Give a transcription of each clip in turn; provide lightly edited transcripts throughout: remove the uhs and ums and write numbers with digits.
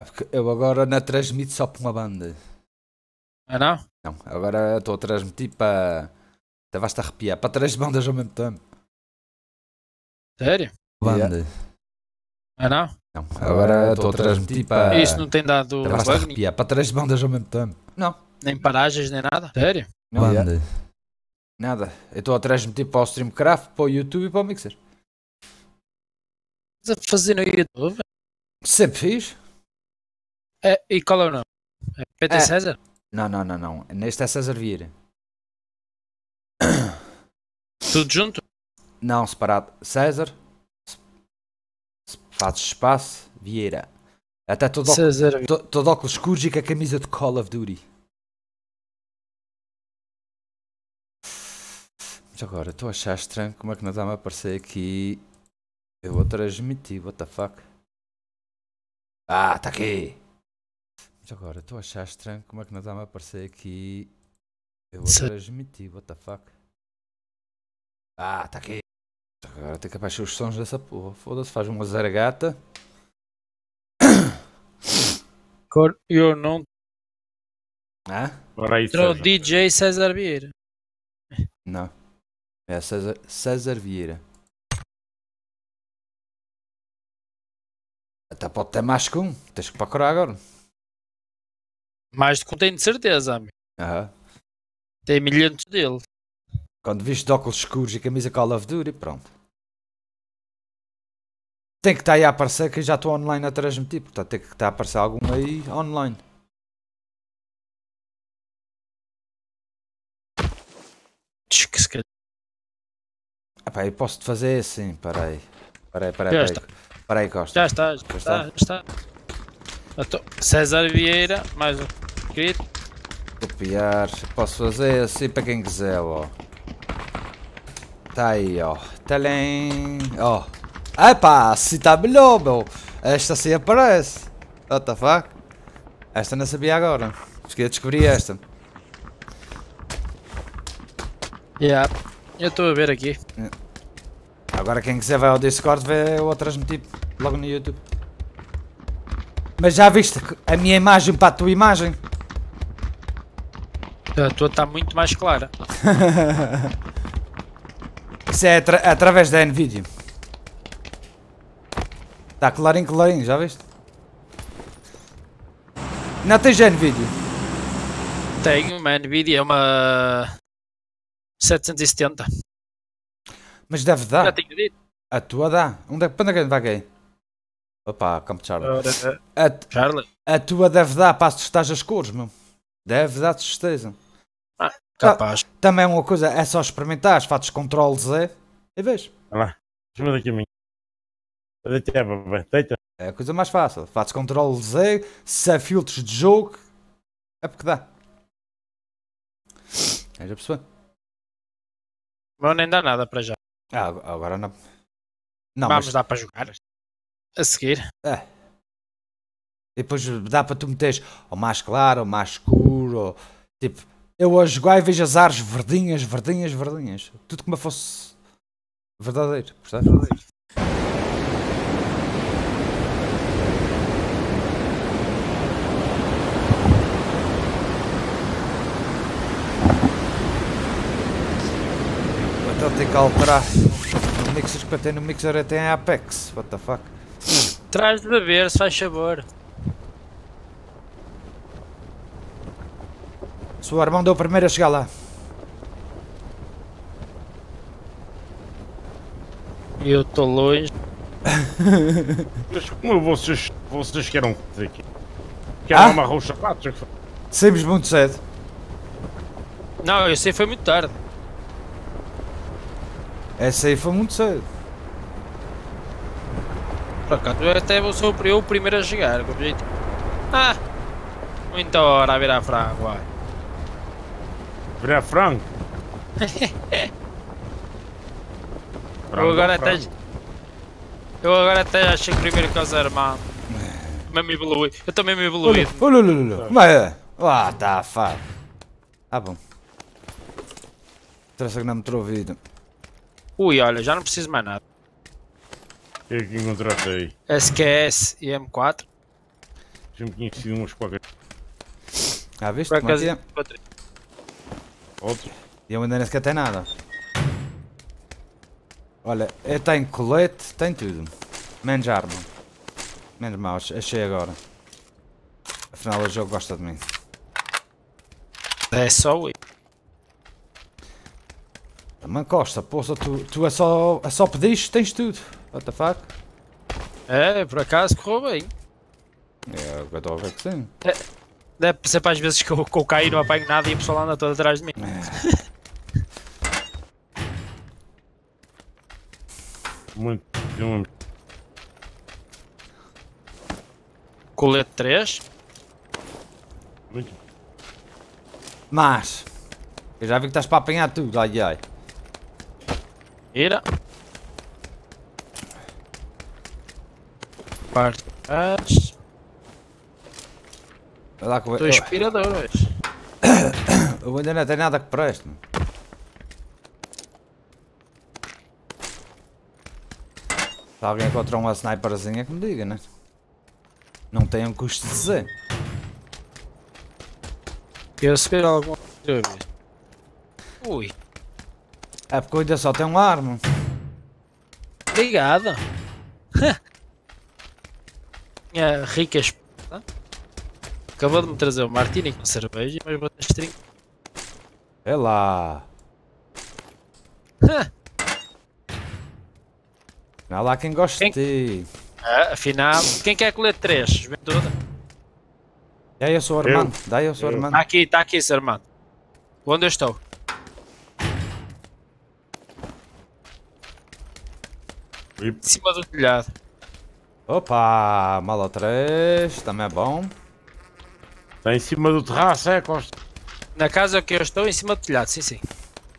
porque eu agora não transmito só para uma banda. Ah não? Não, agora estou a transmitir para. Até vais-te arrepiar, para 3 bandas ao mesmo tempo. Sério? Banda. Ah não? Não, agora estou a transmitir para. Isso não tem dado Até vais-te bug, arrepiar, para 3 bandas ao mesmo tempo. Não. nem paragens, nem nada? Sério? Banda. Nada. Eu estou a transmitir para o Streamcraft, para o YouTube e para o Mixer. Estás a fazer no YouTube? Sempre fiz? E qual é o nome? É PT É. César? Não. Neste é César Vieira. Tudo junto? Não, separado. César. Fazes espaço. Vieira. Até todo César. todo óculos escuros e com a camisa de Call of Duty. Mas agora, estou a achar estranho como é que não está-me a aparecer aqui. Eu vou transmitir, what the fuck. Ah, está aqui. Mas agora, estou a achar estranho como é que não está-me a aparecer aqui. Eu vou transmitir, what the fuck. Ah, está aqui. Agora tenho que abaixar os sons dessa porra. Foda-se, faz uma zaragata. Eu não. Ah? Ora aí, Entrou César. DJ César Vieira. Não. É César Vieira. Até pode ter mais que um. Tens que procurar agora. Mais do que um tenho de certeza, amigo. Aham. Tem milhares dele. Quando viste de óculos escuros e camisa Call of Duty, pronto. Tem que estar aí a aparecer que eu já estou online a transmitir. Portanto, tem que estar a aparecer algum aí online. Diz que se calhar. Epá, eu posso-te fazer assim. Peraí. Já está. Peraí, Costa. Já está. Então, César Vieira, mais um inscrito. Copiar. Posso fazer assim para quem quiser, ó. Tá aí, ó. Telém. Ó. Epá, se está melhor, meu. Esta assim aparece. What the fuck? Esta não sabia agora. Esqueci, descobri esta. Yeah. Eu estou a ver aqui. Agora quem quiser vai ao Discord ver eu a transmitir logo no YouTube. Mas já viste a minha imagem para a tua imagem? A tua está muito mais clara. Isso é através da Nvidia. Está clarinho, já viste? Não tens Nvidia? Tenho uma Nvidia, uma 770. Mas deve dar. Já tinha dito. A tua dá. Quando é que vai cair? Opa, Campo de Charlie. Ora, Charlie. A tua deve dar para assustar as cores, meu. Deve dar de certeza. Capaz. Também é uma coisa, é só experimentar, fazes Ctrl Z e vês. Olha lá. Deixa-me daqui a mim. Deita, bebê. Deita. É a coisa mais fácil. Fazes Ctrl Z, se há filtros de jogo, é porque dá. Já percebeu? Mas nem dá nada para já. Agora não. Não, Vamos mas dar para jogar. A seguir. é. E depois dá para tu meteres ou mais claro, ou mais escuro, ou tipo, eu a jogar e vejo as árvores verdinhas. Tudo como se fosse verdadeiro, percebes? Então tem que alterar. No mixer que eu tenho no mixer tem Apex. What the fuck? Traz de beber, se faz favor. Se o Armão deu o primeiro a chegar lá. Eu estou longe. Mas como vocês querem fazer aqui? Querem amarrar os sapatos? Saímos muito cedo. Não, eu sei foi muito tarde. Essa aí foi muito cedo. Por acaso eu até sou eu o primeiro a chegar. Com jeito. Ah! Muita hora a virar frango, vai. Virar frango? Eu agora até achei que primeiro que os armados. Mesmo evoluído. Eu também me evoluí. Olha. Como é? Ah, tá, fá. Ah, bom. Trouxe que não me trouxe ouvido. Ui, olha, já não preciso mais nada. O que é que encontraste aí? SQS e M4. Sempre tinha sido uns qualquer. Ah, viste? Por Como é acaso, que é? Outros. E eu ainda nem sequer tenho nada. Olha, eu tenho colete, tenho tudo. Menos arma. Menos mal, achei agora. Afinal o jogo gosta de mim. é só isso. Também Costa, poça, tu é só pediste, tens tudo. What the fuck? É, por acaso correu bem. É o que eu estou a ver que sim. Deve ser para às vezes que eu caí, não apanho nada e a pessoa anda toda atrás de mim. Muito. Colete 3. Muito. Mas, eu já vi que estás para apanhar tudo, ai ai. Ira. Parte de trás. Vai lá que Estou inspirador hoje. eu ainda não tenho nada que preste. Mano. Se alguém encontrou uma sniperzinha que me diga, né? Não tem um custo de dizer. Eu sei alguma coisa. Ui. É porque eu ainda só tenho uma arma. Obrigado. Minha rica espada. Acabou de me trazer o martini com cerveja, mas vou ter string. É lá. Não há lá quem goste de ti. Afinal, quem quer colete 3? Juventude? E aí eu sou o Armando. Daí eu sou o Armando. Está aqui, Sr. Armando. Onde eu estou? Em cima do telhado. Opa, mala 3, também é bom. Está em cima do terraço, é, Costa? Na casa que eu estou, em cima do telhado, sim, sim.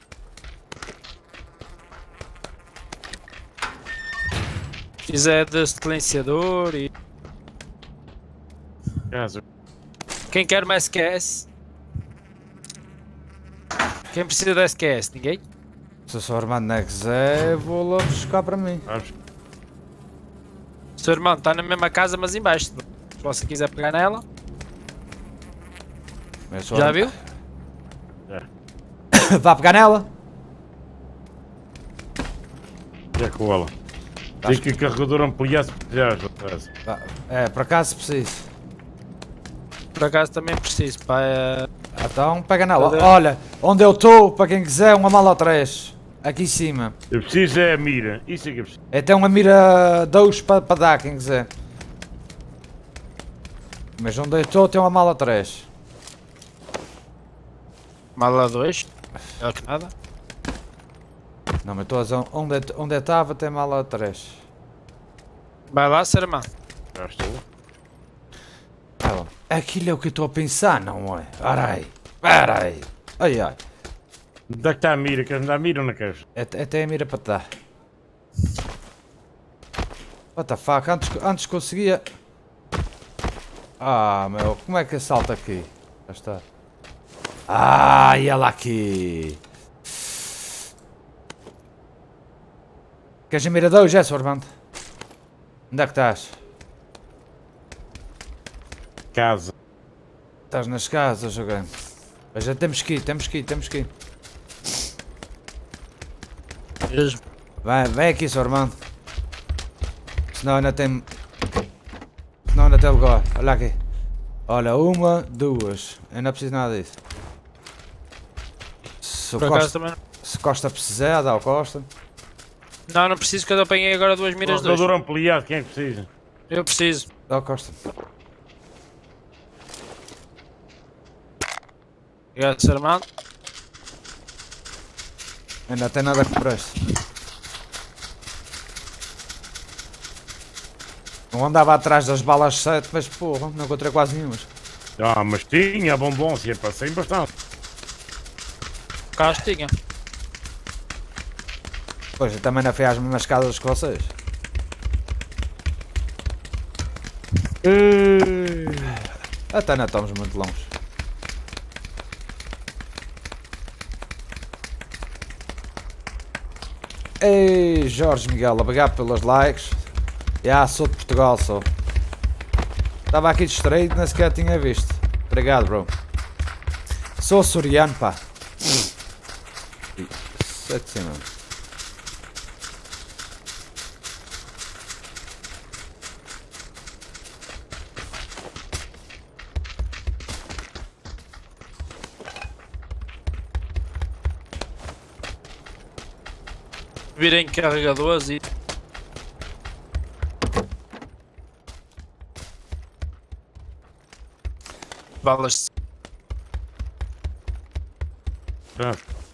Precisa de silenciador e... Casa. Quem quer mais SQS? Quem precisa de SQS? Ninguém? Se eu sou o Armando não quiser, vou lá buscar para mim. Vamos. O seu irmão está na mesma casa, mas em baixo. Se você quiser pegar nela. Eu sou Já Armando. viu? Vá pegar nela. Já com ela. Tem que o carregador ampliar-se para já. Vá. É, por acaso preciso. Por acaso também preciso, pá. Então pega nela. Cadê? Olha, onde eu estou, para quem quiser, uma mala 3. Aqui em cima. Eu preciso é a mira. Isso é que eu preciso. Até uma mira 2 para dar, quem quiser. Mas onde eu estou tem uma mala 3. Mala 2. Melhor que nada. Não, mas estou a dizer onde eu estava tem mala 3. Vai lá, ser irmão. Já estou. Ah, bom. Aquilo é o que eu estou a pensar, não é? Para aí. Ai ai. Onde é que está a mira? Queres me dar a mira ou não queres? Até a mira para te dar. What the fuck, antes conseguia... Ah, meu, como é que salta aqui? Já está. Ah, e ela aqui. Queres a mira 2, é, Sr. Armando? Onde é que estás? Casa. Estás nas casas, ok. Mas já temos que ir. Mesmo. Vem aqui, Sr. Armando. Senão ainda tem lugar. Olha aqui. Olha, 1, 2. Eu não preciso nada disso. Se o Por acaso Costa, também. se Costa precisar, dá ao Costa. Não preciso que eu apanhei agora 2 miras 2. Carregador ampliado, quem é que precisa? Eu preciso. Dá ao Costa. Obrigado, Sr. Armando. Ainda tem nada que preste. Não andava atrás das balas 7, mas porra, não encontrei quase nenhumas. Ah, mas tinha bombom, se passei bastante. Cá tinha. Pois, eu também não fui às mesmas casas que vocês. Até não estamos muito longe. Ei, Jorge Miguel, obrigado pelos likes. Já, sou de Portugal, sou. Estava aqui distraído, nem sequer tinha visto. Obrigado, bro. Sou açoriano, pá. Isso é de cima. Virem carregadores e... balas de... Ah,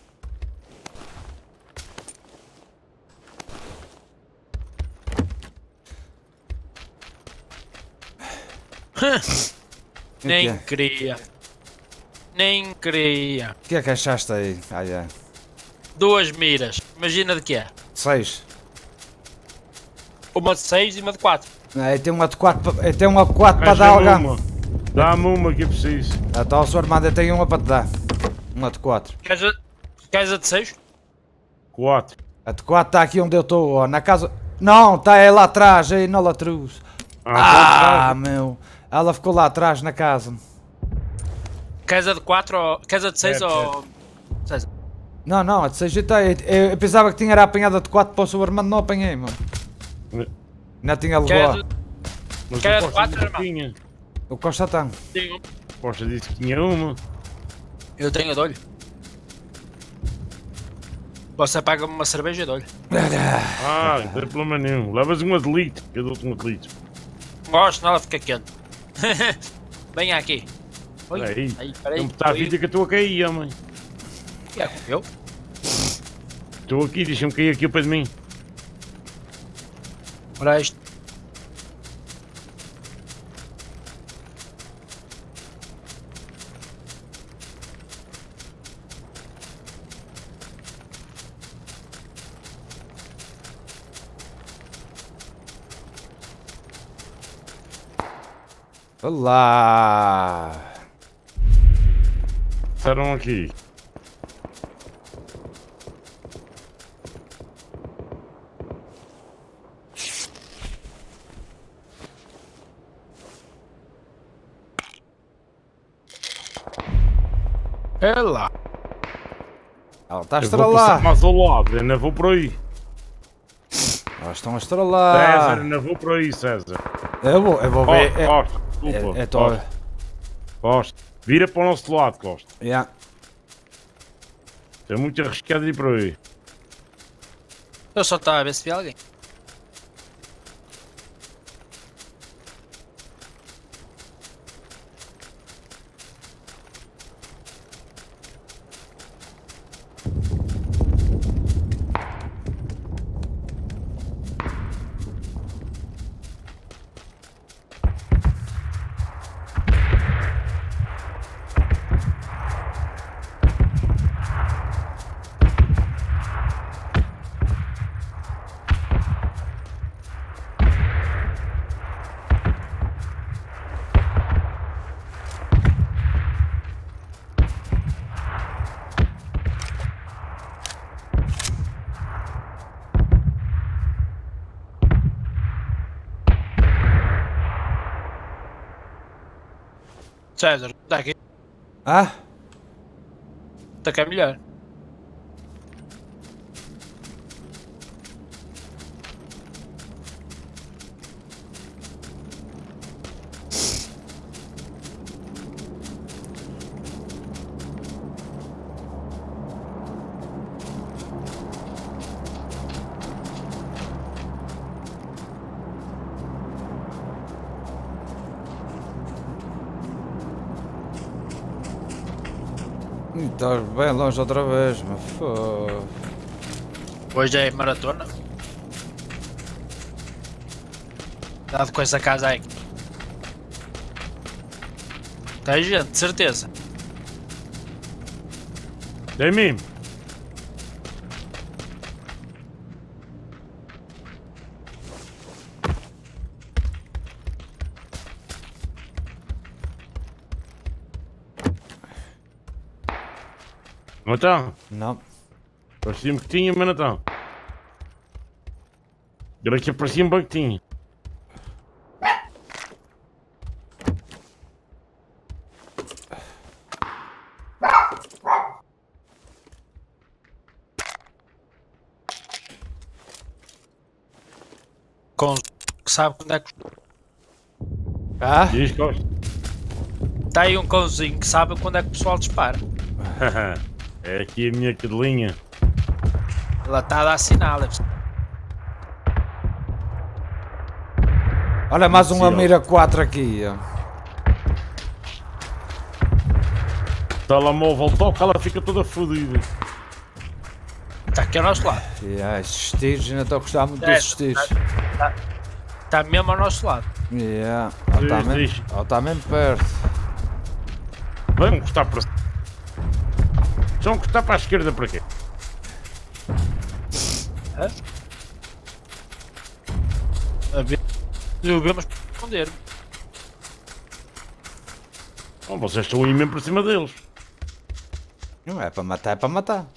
Nem queria. Nem queria. O que é que achaste aí? Ah, é. 2 miras. Imagina de que é. 6. Uma de 6 e uma de 4. Tem uma de 4 tem uma de 4 para dar arranja-me alguém. uma. Dá-me uma que eu preciso. Então o Sr. Armando tem uma para te dar. Uma de 4. Queres a de 6? 4. A de 4 está aqui onde eu estou, ó, na casa. Não, está aí lá atrás, aí na latruz. Meu. Ela ficou lá atrás na casa. Queres a de 4 ou... Queres a de 6 ou... 6. Não, a de 6 está aí. Eu pensava que tinha era apanhada de 4 para o Sr. Armando, não apanhei, mano. Não tinha levado. Mas Quer o Costa quatro, disse que irmão? tinha. O Costa tem. Tenho. O Costa disse que tinha uma. Eu tenho a de olho. Você paga-me uma cerveja de olho. Ah, não tem problema nenhum. Levas uma de litro, que eu dou-te uma de litro. Gosto, nada fica quente. Venha aqui. Oi. Peraí. Peraí. Não está a vida que eu estou a cair, homem. Já comeu? Estou aqui, deixa-me cair aqui ao pé de mim. Ora isto. Olá! Disseram aqui. É lá. Ela está a Eu vou passar estralar. mais ao lado, eu ainda vou por aí. Elas estão a César, estralar. ainda vou por aí, César. Eu vou ver. Costa, desculpa. É Costa. Costa. Vira para o nosso lado, Costa. Yeah. É muito arriscado ir por aí. Eu só estava a ver se vi alguém. César, está aqui. Ah? Está cá melhor. Estás bem longe outra vez, mas foda. Hoje é maratona. Dado com essa casa aí. Tem gente, de certeza. É mesmo? Não está? Não. Parecia-me que tinha, mas não está. Era que parecia-me bem que tinha. Com que sabe quando é que. Ah? Diz, Costa. Está aí um cãozinho que sabe quando é que o pessoal dispara. É aqui a minha cadelinha. Ela está a dar sinal. Olha, mais uma Ansioso. mira 4 aqui. Ó. Telemóvel toca, ela fica toda fodida. Está aqui ao nosso lado. Yeah, esses tiros, ainda estou a gostar muito É, desses tiros. Está mesmo ao nosso lado. Yeah. Diz. Ela está mesmo perto. Vamos encostar para. Vão encostar para a esquerda para quê? Devemos responder. Bom, vocês estão aí mesmo por cima deles. Não é para matar, é para matar.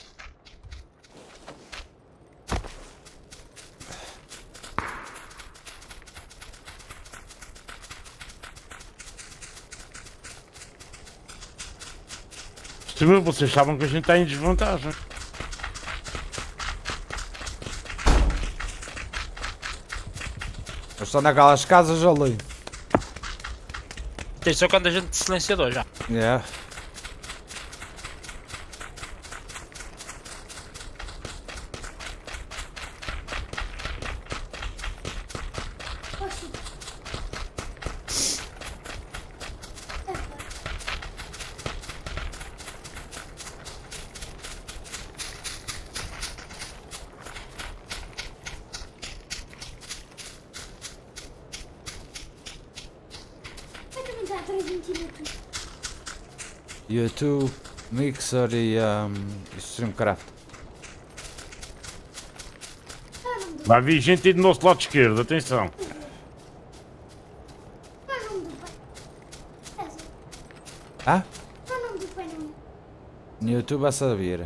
Também vocês sabem que a gente está em desvantagem. Eu estou naquelas casas ali. Atenção quando a gente de silenciador já. Yeah. YouTube, Mixer e Streamcraft. Vai vir gente aí do nosso lado esquerdo, atenção. Ah? No YouTube é César Vieira.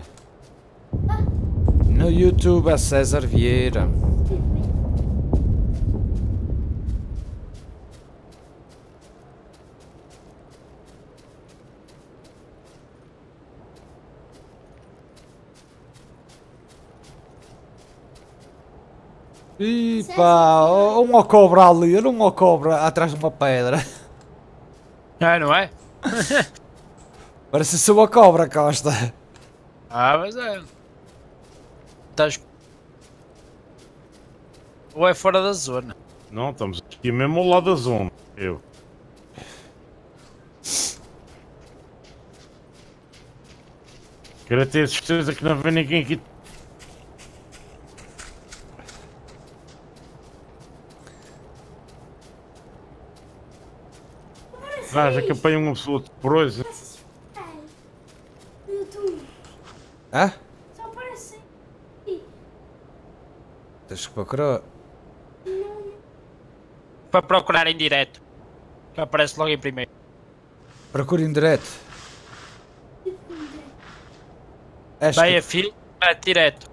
No YouTube é César Vieira. E pá, uma cobra ali, era uma cobra atrás de uma pedra. Não é? Parece ser uma cobra, Costa. Mas é. Estás. Ou é fora da zona. Não, estamos aqui mesmo ao lado da zona. Eu. Quero ter certeza que não vem ninguém aqui. Já que apanha uma pessoa de prosa. Hã? Só aparece. Tens que procurar. Para procurar em direto. Que aparece logo em primeiro. Procura em direto. Acho Vai que... a filho, mete direto.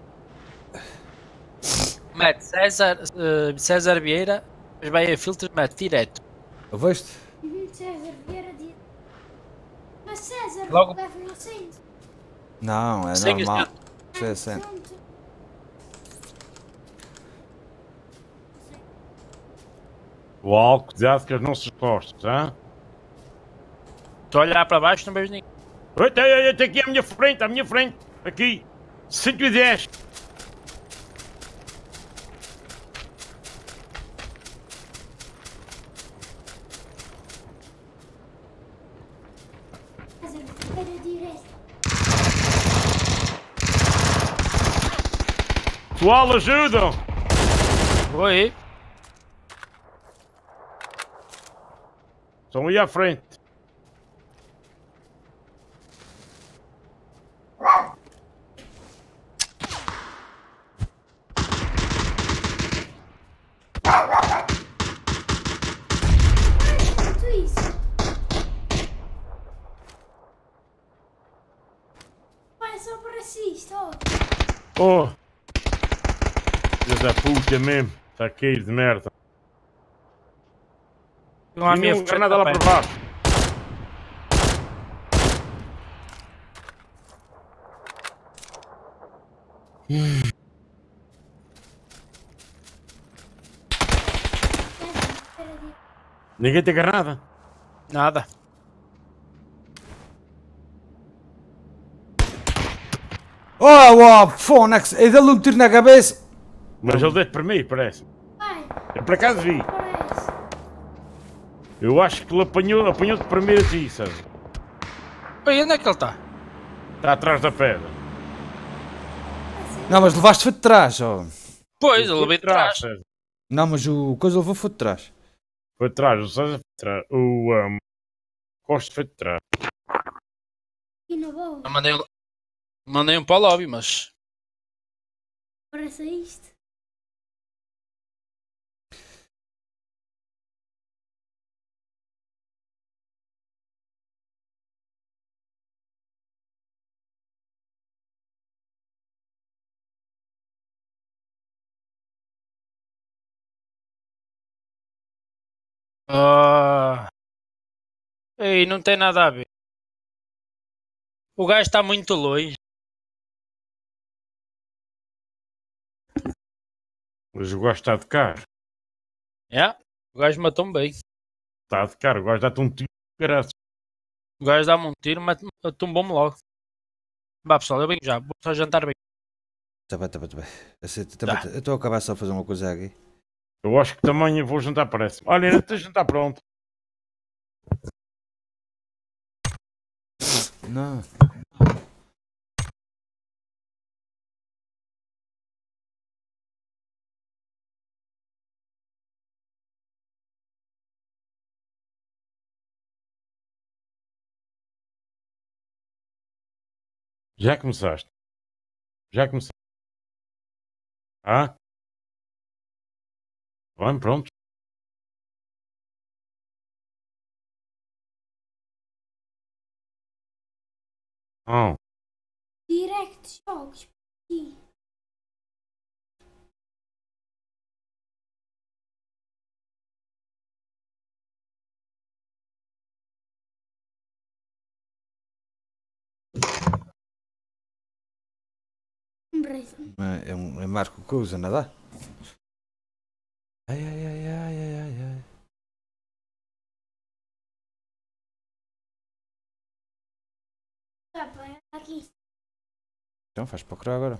Mete César Vieira, mas vai a filtro, mete direto. Ouviste? César Vieira de. Mas César, Logo- leva um acento. Não, é Sem normal. acento. Sem acento. O álcool cuidado com as nossas costas, hã? Estou a olhar para baixo, não vejo ninguém. Olha, aqui à minha frente, aqui, 110. César Vieira direto. Pessoal, ajudam! Oi. Estão aí à frente. Tudo isso. Pai, só aparece isto, ó. Oh! Filha da puta mesmo, está a cair de merda. Não há E minha não há nada lá para baixo. Ninguém te agarra nada. Nada. Oh, Fonex, é dele um tiro na cabeça. Mas ele deu-te para mim, parece. Vai. Eu por acaso vi. Parece. Eu acho que ele apanhou-te primeiro a ti, César. Oi, onde é que ele está? Está atrás da pedra. Não, mas levaste foi de trás, ó. Pois, ele veio de trás. César. Não, mas o coisa levou foi de trás. Foi de trás, o César foi de trás. O Costa foi de trás. E na boa. Eu mandei um para o lobby, mas... Parece isto. Ah, ei, não tem nada a ver. O gajo está muito longe. Mas o gajo está de cara. É? O gajo matou-me bem. Está de cara, o gajo dá-te um tiro de graça. O gajo dá-me um tiro, tumbou-me logo. Vá pessoal, eu venho já. Vou só jantar bem. Tá bem, tá bem, tá bem. Tá. Eu estou a acabar só a fazer uma coisa aqui. Eu acho que também eu vou jantar, parece. Olha, ainda tens jantar pronto. Não. Já começaste? Já começaste? Ah? Vamos, pronto. Oh. Direct jogos. Aqui. Parece. É Marco Cousa, não dá? Ai, ai, ai, ai, ai, ai, ai. Tá, pá, aqui. Então faz procurar agora.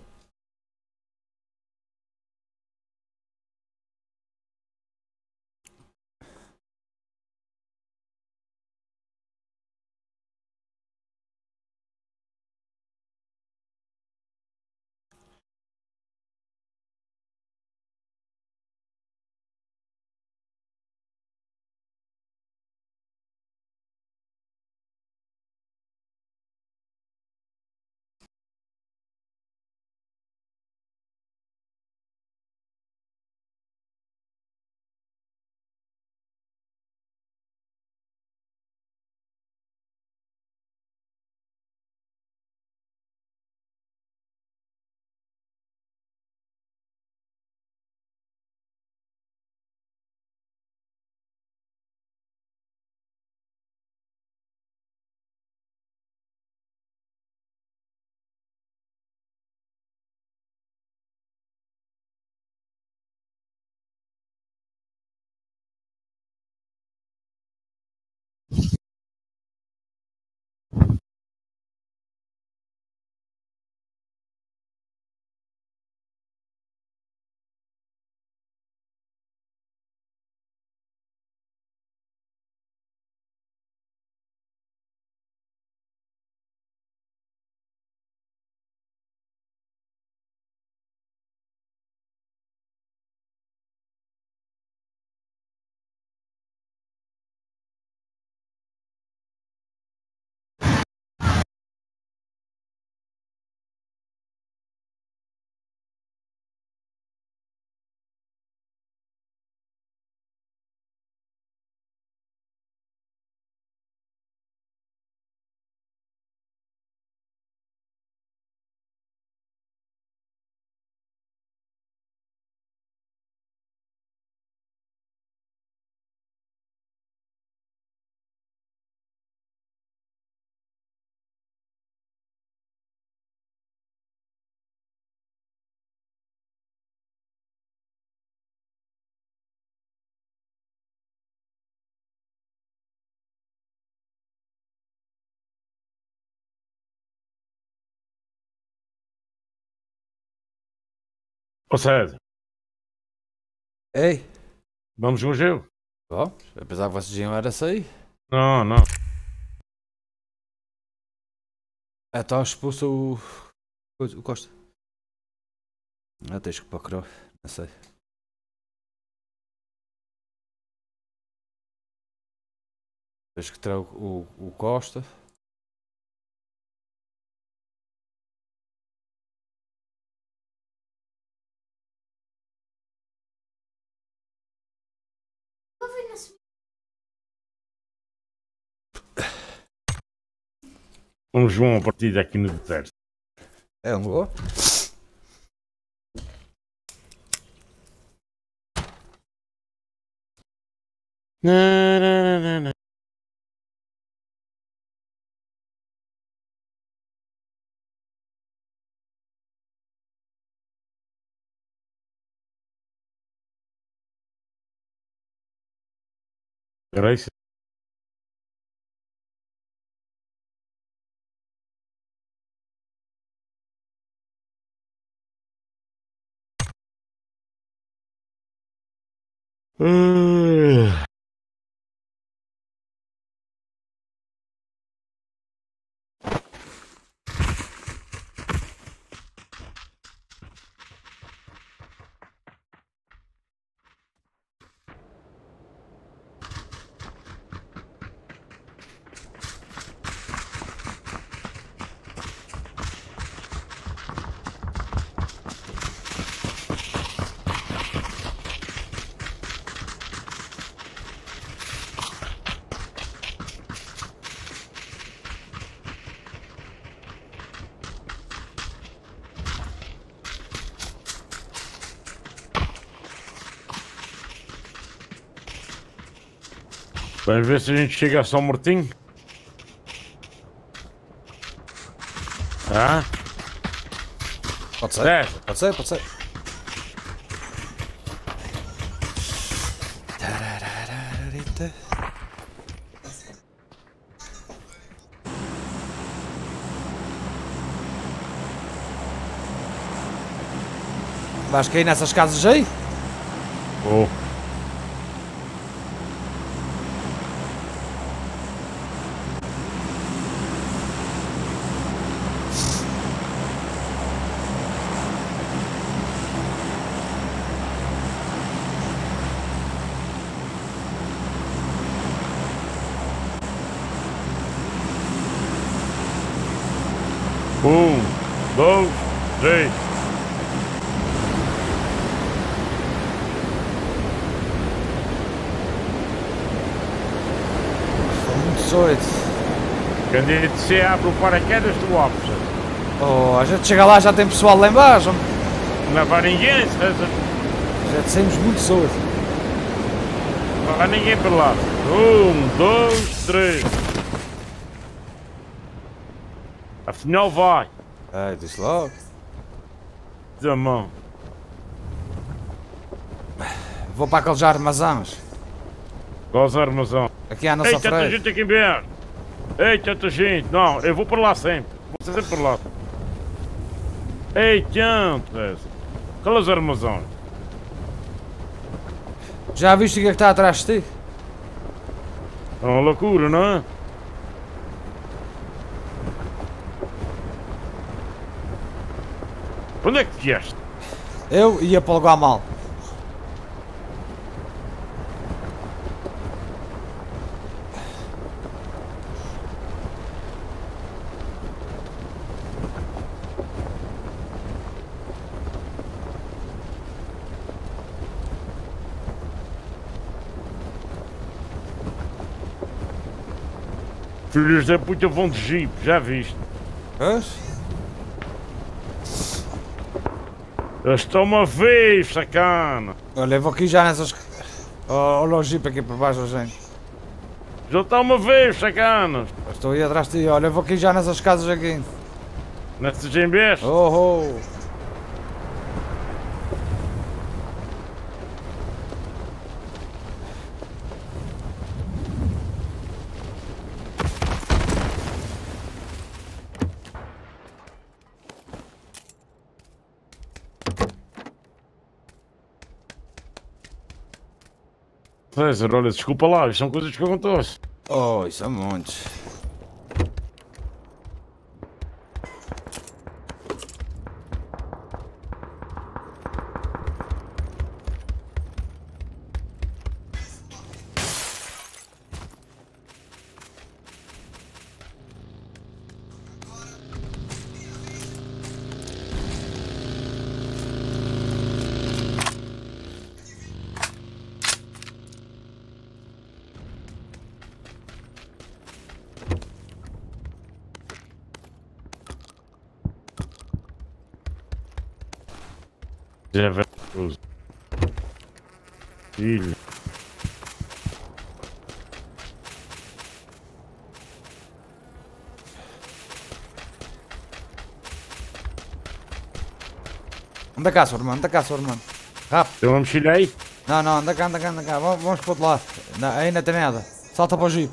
Ô Sérgio, Ei, vamos com o gelo? vamos? Eu pensava que vocês iam era sair. Não, não. Então expulsa o Costa. Ah, tens que procurar, não sei. Tens que tirar o Costa. Eu vi na sua. Um João a partir daqui no deserto. É um gol? Não, não, não, não. Era isso? Vamos ver se a gente chega a São Martinho. Ah? Pode ser? Desce. Pode ser, pode ser. Vais cair nessas casas aí? Oh. Dois, três. Estou muito doido. Candidato, se abre o paraquedas, tu abres. Oh, a gente chega lá, já tem pessoal lá embaixo. Não vai ninguém, César. Já dissemos muito doido. Não vai ninguém para lá. Dois, três. Afinal vai. Ai, diz logo. Da mão. Vou para aqueles armazéns. Quais armazão? Aqui à nossa Ei, tanta frente. gente aqui embaixo. Ei, tanta gente. Não, eu vou para lá sempre. Vou sempre para lá. Ei, tanto, César. Aquelas armazões. Já viste o que é que está atrás de ti? É uma loucura, não é? Onde é que vieste? Eu ia para o Guamal. Filhos da puta vão de jeep, já viste? Pois? Eles estão-me a ver, sacana. Olha, eu vou aqui já nessas... Olha o jeep aqui por baixo, gente. Já estão-me a ver, sacanas. Estou aí atrás de ti. Olha, eu vou aqui já nessas casas aqui. Nessas embes. Oh, oh. César, olha, desculpa lá, isto são coisas que acontecem. Oh, isso é montes. Já é vergonhoso. Filho. Anda cá, seu irmão, anda cá, seu irmão. Rápido. Tem uma mochila aí? Não, não, anda cá, anda cá, anda cá. Vamos para o outro lado. Não, aí não tem nada. Salta para o jeep.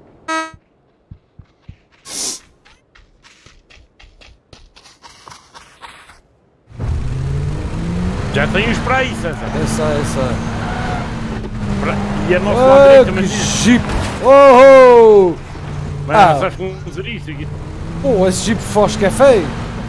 Já tem os para aí, César. Essa. E a nossa lado direito também Que diz. jeep! Oh! Mas sabes como dizer isso aqui? Oh, esse jeep fosco é feio.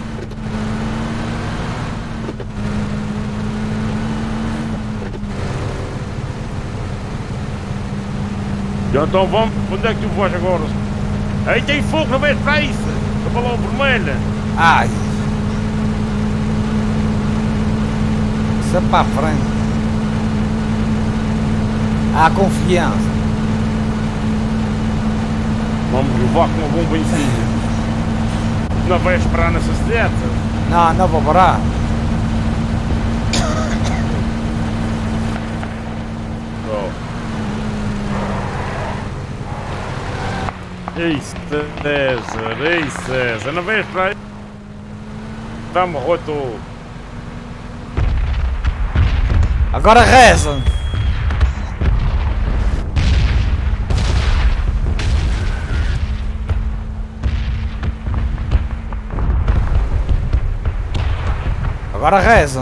Já então vamos, onde é que tu vais agora? Aí tem fogo, não vês para isso? A balão vermelha. Ai! Isso é para a frente. Há confiança. Vamos levar com uma bomba em cima. Não vais esperar nessa cidade? Não, não vou parar. Ei César, não vês para aí? Está-me roto. Agora reza. Agora reza.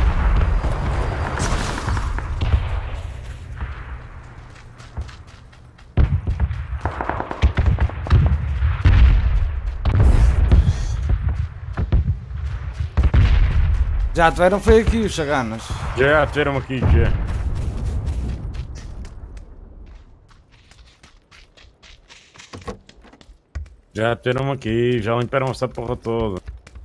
Já tiveram foi aqui os chaganas. Já tiveram aqui, já. Já tiveram aqui, já limparam essa porra toda.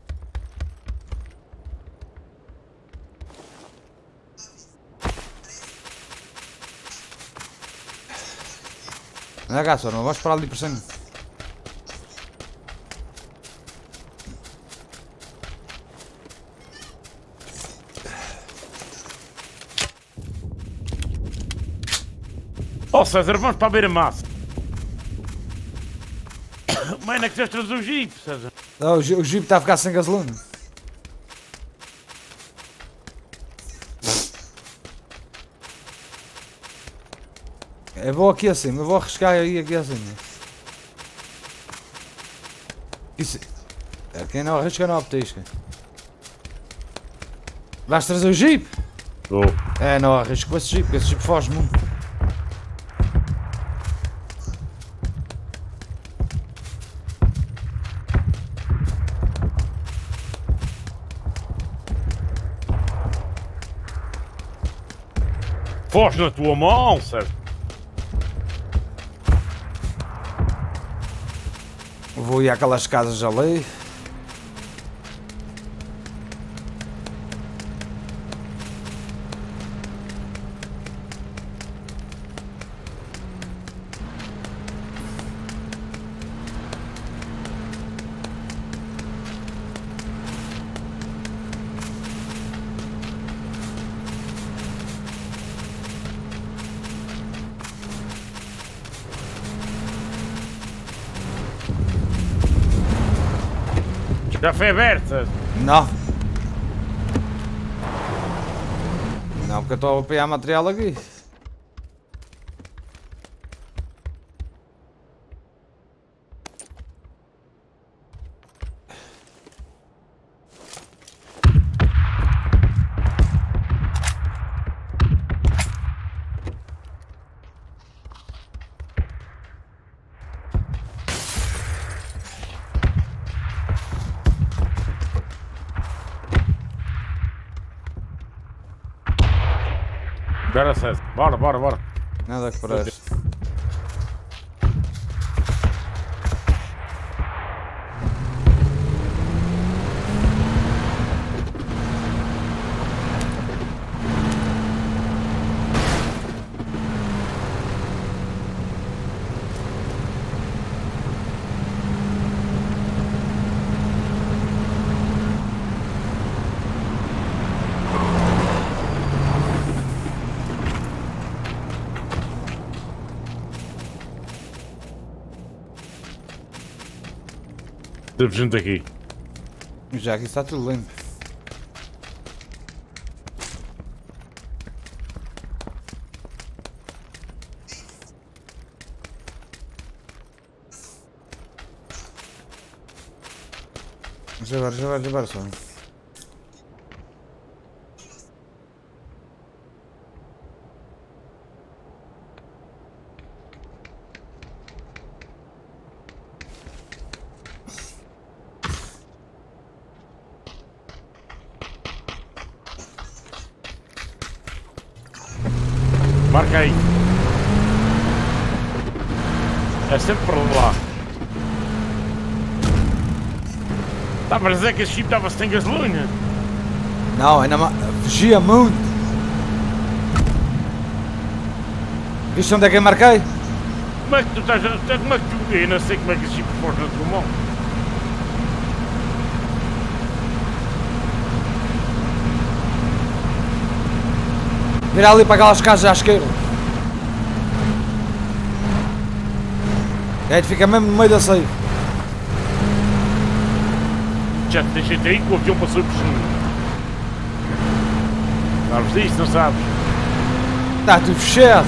Anda cá, senhor, não vais parar ali por cima. Oh César, vamos para a beira-massa. Mano, é que já trazer o jeep, César. Oh, o jeep está a ficar sem gasolina. Eu vou aqui acima, eu vou arriscar aí aqui acima. Isso. Quem não arrisca não petisca. Vais trazer o jeep? Vou. É, não arrisco com esse jeep foge muito. Foge na tua mão, César. Vou ir àquelas casas ali. Já foi aberta. Não. Não, porque eu estou a apoiar material aqui. Bora, César. Bora, bora, bora. Nada que parece. Temos gente aqui. Já aqui está tudo limpo. Já vai só. Marca aí. É sempre para lá. Tá, mas é que esse chip estava sem gasolina. Não, ainda fugia muito. Viste onde é que eu marquei? Como é que tu estás a... Como é que tu... Eu não sei como é que esse chip pôs na tua mão. Vira ali para aquelas casas à esquerda. E aí fica mesmo no meio da saída. Já te deixei aí que o avião passou por cima. Sabes disto, não sabes? Está tudo fechado.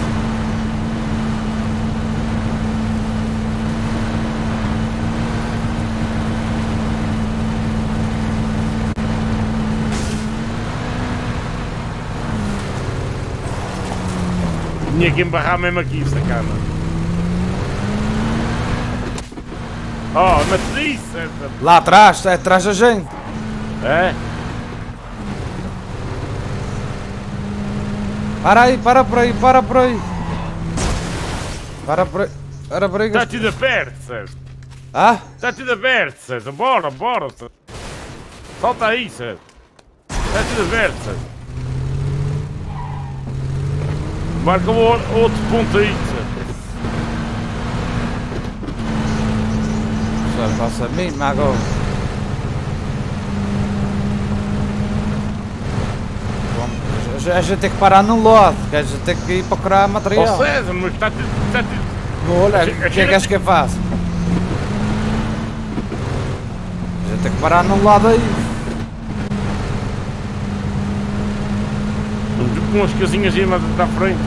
Tinha que embarrar mesmo aqui, sacana. Oh, mas isso é... Lá atrás, é atrás da gente. É? Para aí, para por aí, para por aí. Para por aí. Para por aí. Está tudo aberto, César. Ah? Está tudo aberto, César. Bora, bora, César. Salta aí, César. Está tudo aberto, César. Marca outro ponto aí, César. Só faça a mínima agora. A gente tem que parar no lote, que a gente tem que ir procurar material. Oh, César, mas está tudo... Olha, o que é que és que eu faço? A gente tem que parar num lado aí. Com umas casinhas aí mais à frente.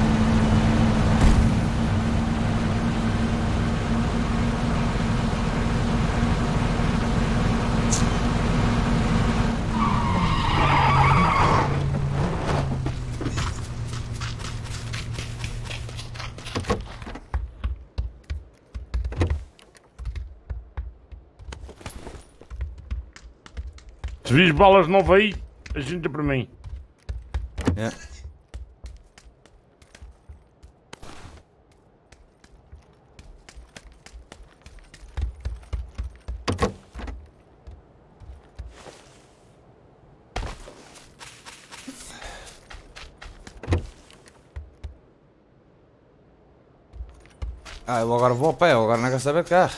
Se vis balas novas aí, a gente para mim. É. Ah, eu agora vou a pé, eu agora não quero saber de carro.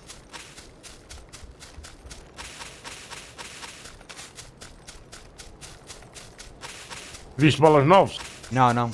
Viste balas novas? Não, não.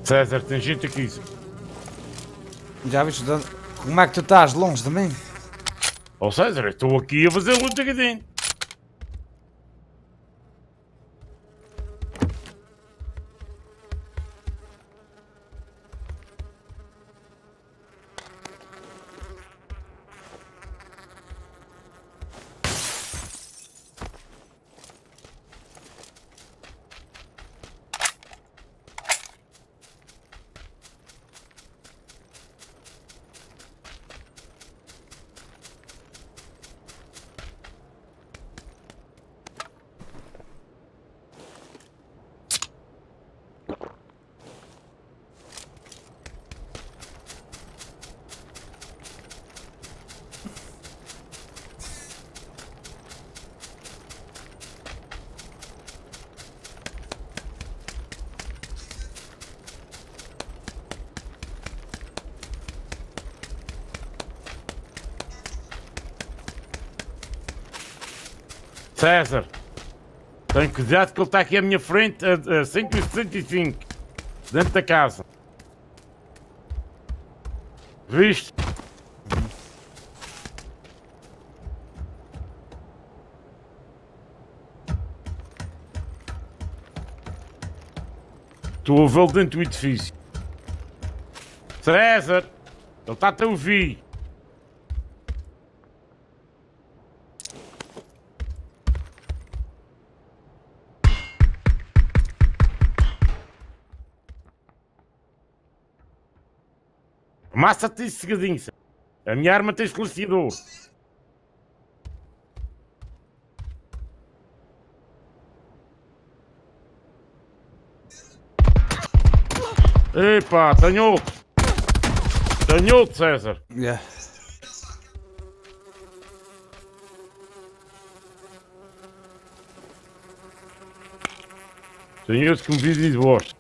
César, tem gente aqui. Já viste como é que tu estás longe de mim? Ó César, eu estou aqui a fazer luta aqui dentro. César, tenho cuidado que ele está aqui à minha frente a 165, dentro da casa. Viste? Estou a vê-lo dentro do edifício. César, ele está-te a ouvir. Massa tem cegadinho. A minha arma tem esclarecedor. Epá, tenho outro. Tenho outro, César. Yeah. Tenho outro que me vive de bosta.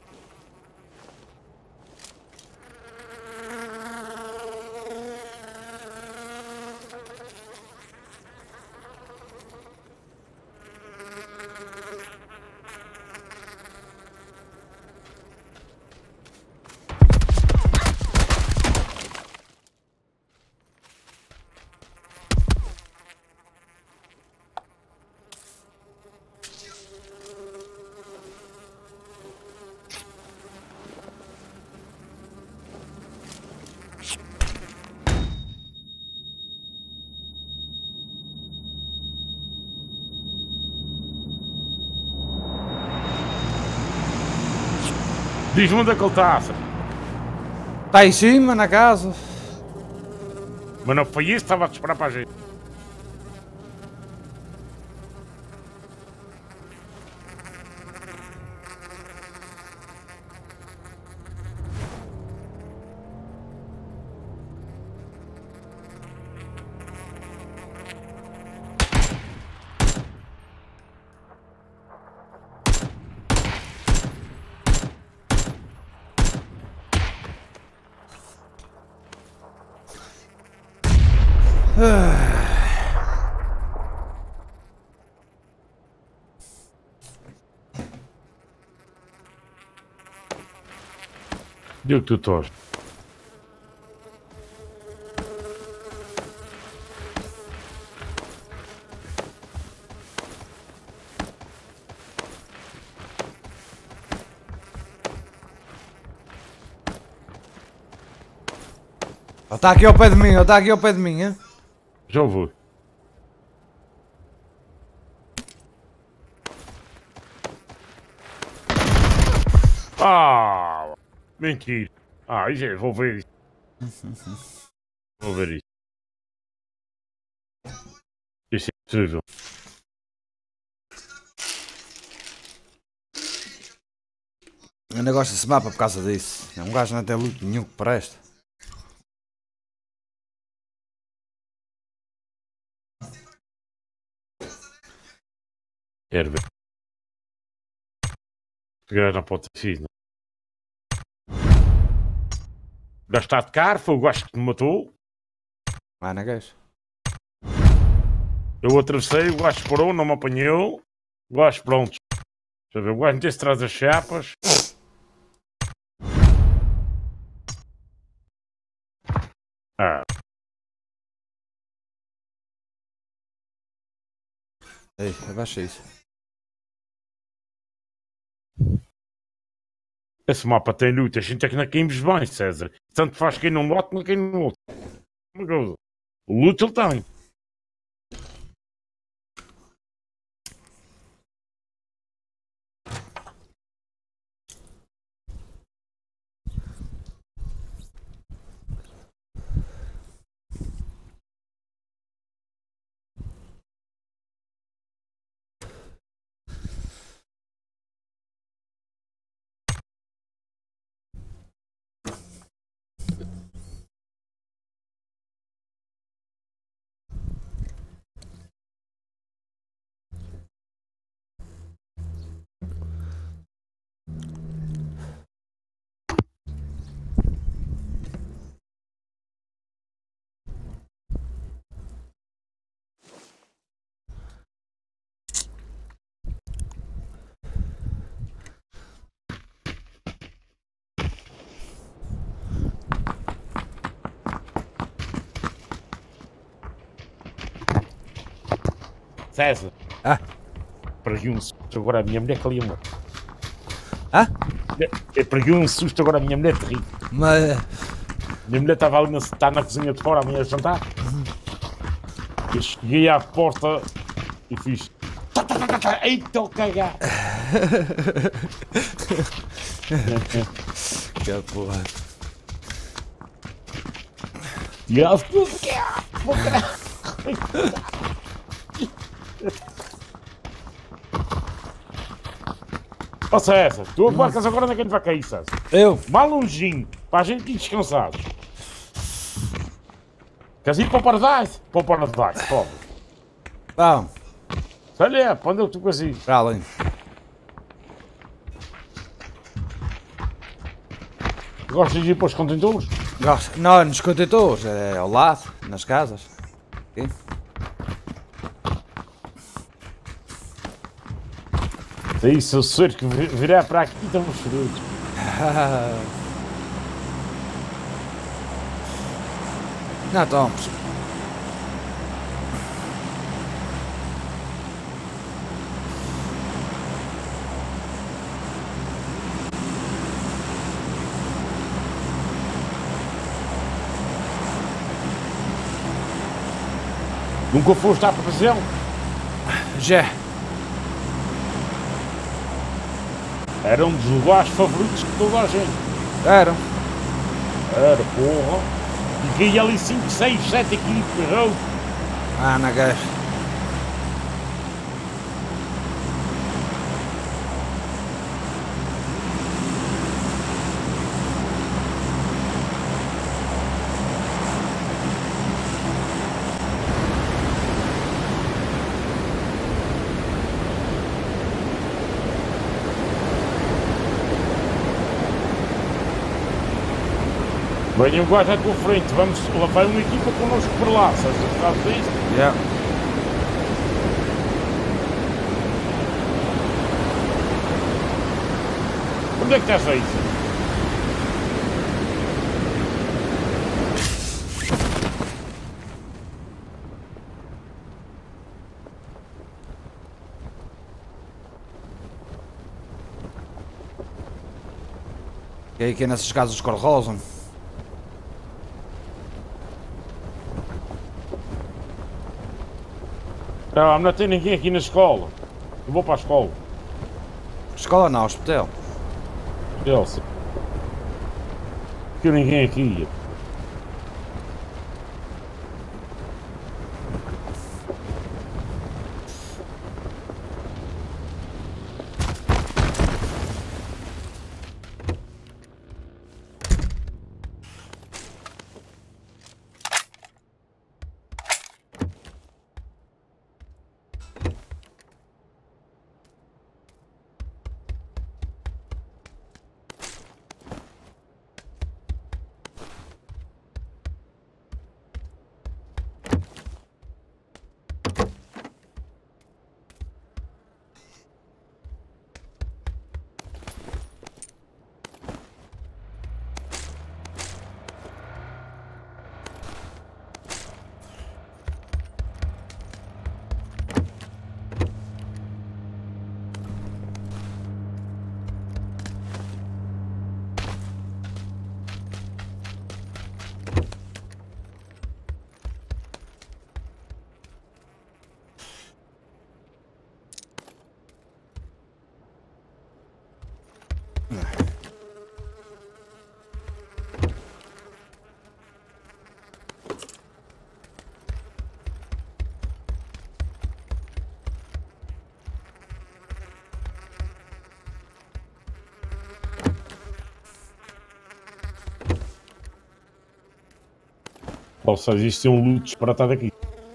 Diz-me onde é que ele está. Está em cima, na casa. Mas não foi isso, estava a te esperar para a gente. Deu que tu torres. Ele está aqui ao pé de mim, ele está aqui ao pé de mim, hein? Já vou. Ah! Mentira. Ah, isso é, vou ver isso. Vou ver isso. Isso é possível. Eu não gosto desse mapa por causa disso. Um gajo não tem luto nenhum que presta. Quero ver. Pegar na porta fiz, não? Gastar de carro, foi o gajo que te matou. Vai na gajo. Eu atravessei, o gajo parou, não me apanhou. O gajo, pronto. Deixa eu ver, o gajo meteu-se atrás das chapas. Ei, abaixa isso. Esse mapa tem luta, a gente é que não caímos bem, César. Tanto faz quem não lote como quem não luta. Uma coisa. O luto ele tem. César. Ah. Perdi um susto agora a minha mulher que ali uma. Ah? Eu perdi um susto agora a minha mulher terrível. Mas. Minha mulher estava ali está na cozinha de fora a minha jantar. Eu cheguei à porta e fiz. Eita, o cagar! Que porra. E ela ficou. Ó César, tu marcas agora onde é que a gente vai cair, César? Eu? Mal longinho, para a gente ir descansados. Queres ir para o Paradise? Para o Paradise, pobre. Vamos. Sei lá, para onde eu tu queres ir? Para além. Gostas de ir para os contentores? Gosto. Não, nos contentores, é ao lado, nas casas. Aqui. É isso, eu sei que virar para aqui e estamos feridos. Não, estamos. Nunca foste à prisão? Já. Era um dos lugares favoritos de toda a gente. Eram. Era, porra. E caía ali 5, 6, 7 equipes de road. Ah, na gaja. Venha um gajo à tua frente, vamos, vai uma equipa connosco para lá, sabes disso? Yeah. Onde é que estás aí? E aí que é nessas casas cor-de-rosa. Não tem ninguém aqui na escola. Eu vou para a escola. Escola não, hospital. Chelsea. Não tem ninguém aqui. Ou seja, isto é um luto disparatado aqui.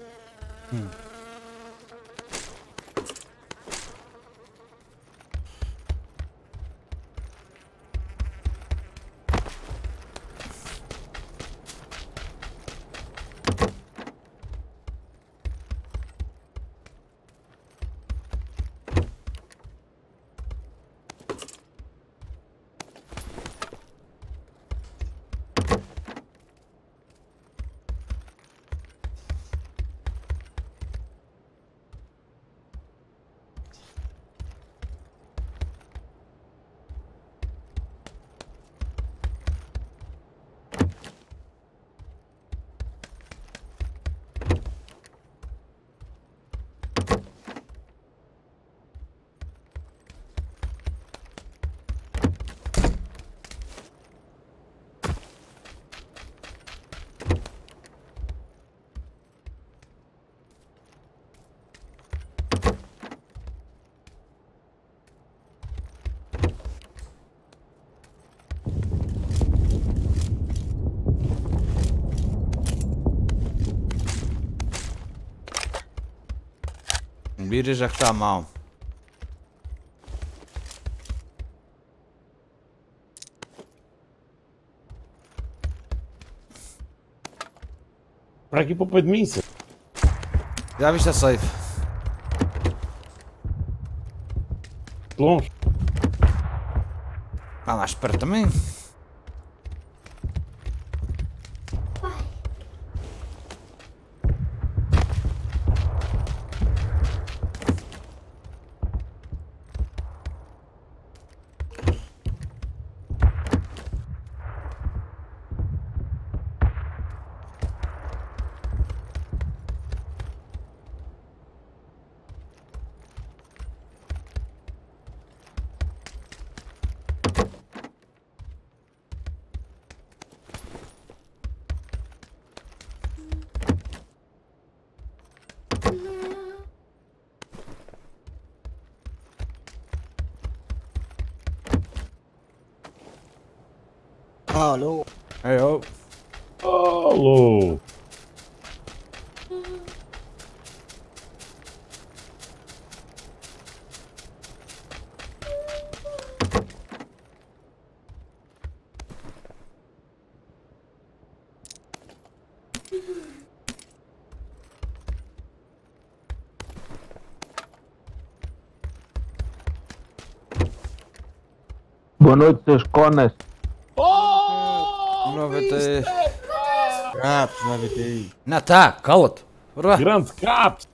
Vira já que está mal. Para aqui para o pé de mim, senhor. Já viste a safe? Longe. Ah, mais perto também. Alô? Eu. Alô. Boa noite, seus conas. Oh! 90. Gatos, não vai ter. Não, tá, cala-te. Bora lá. Grande gato.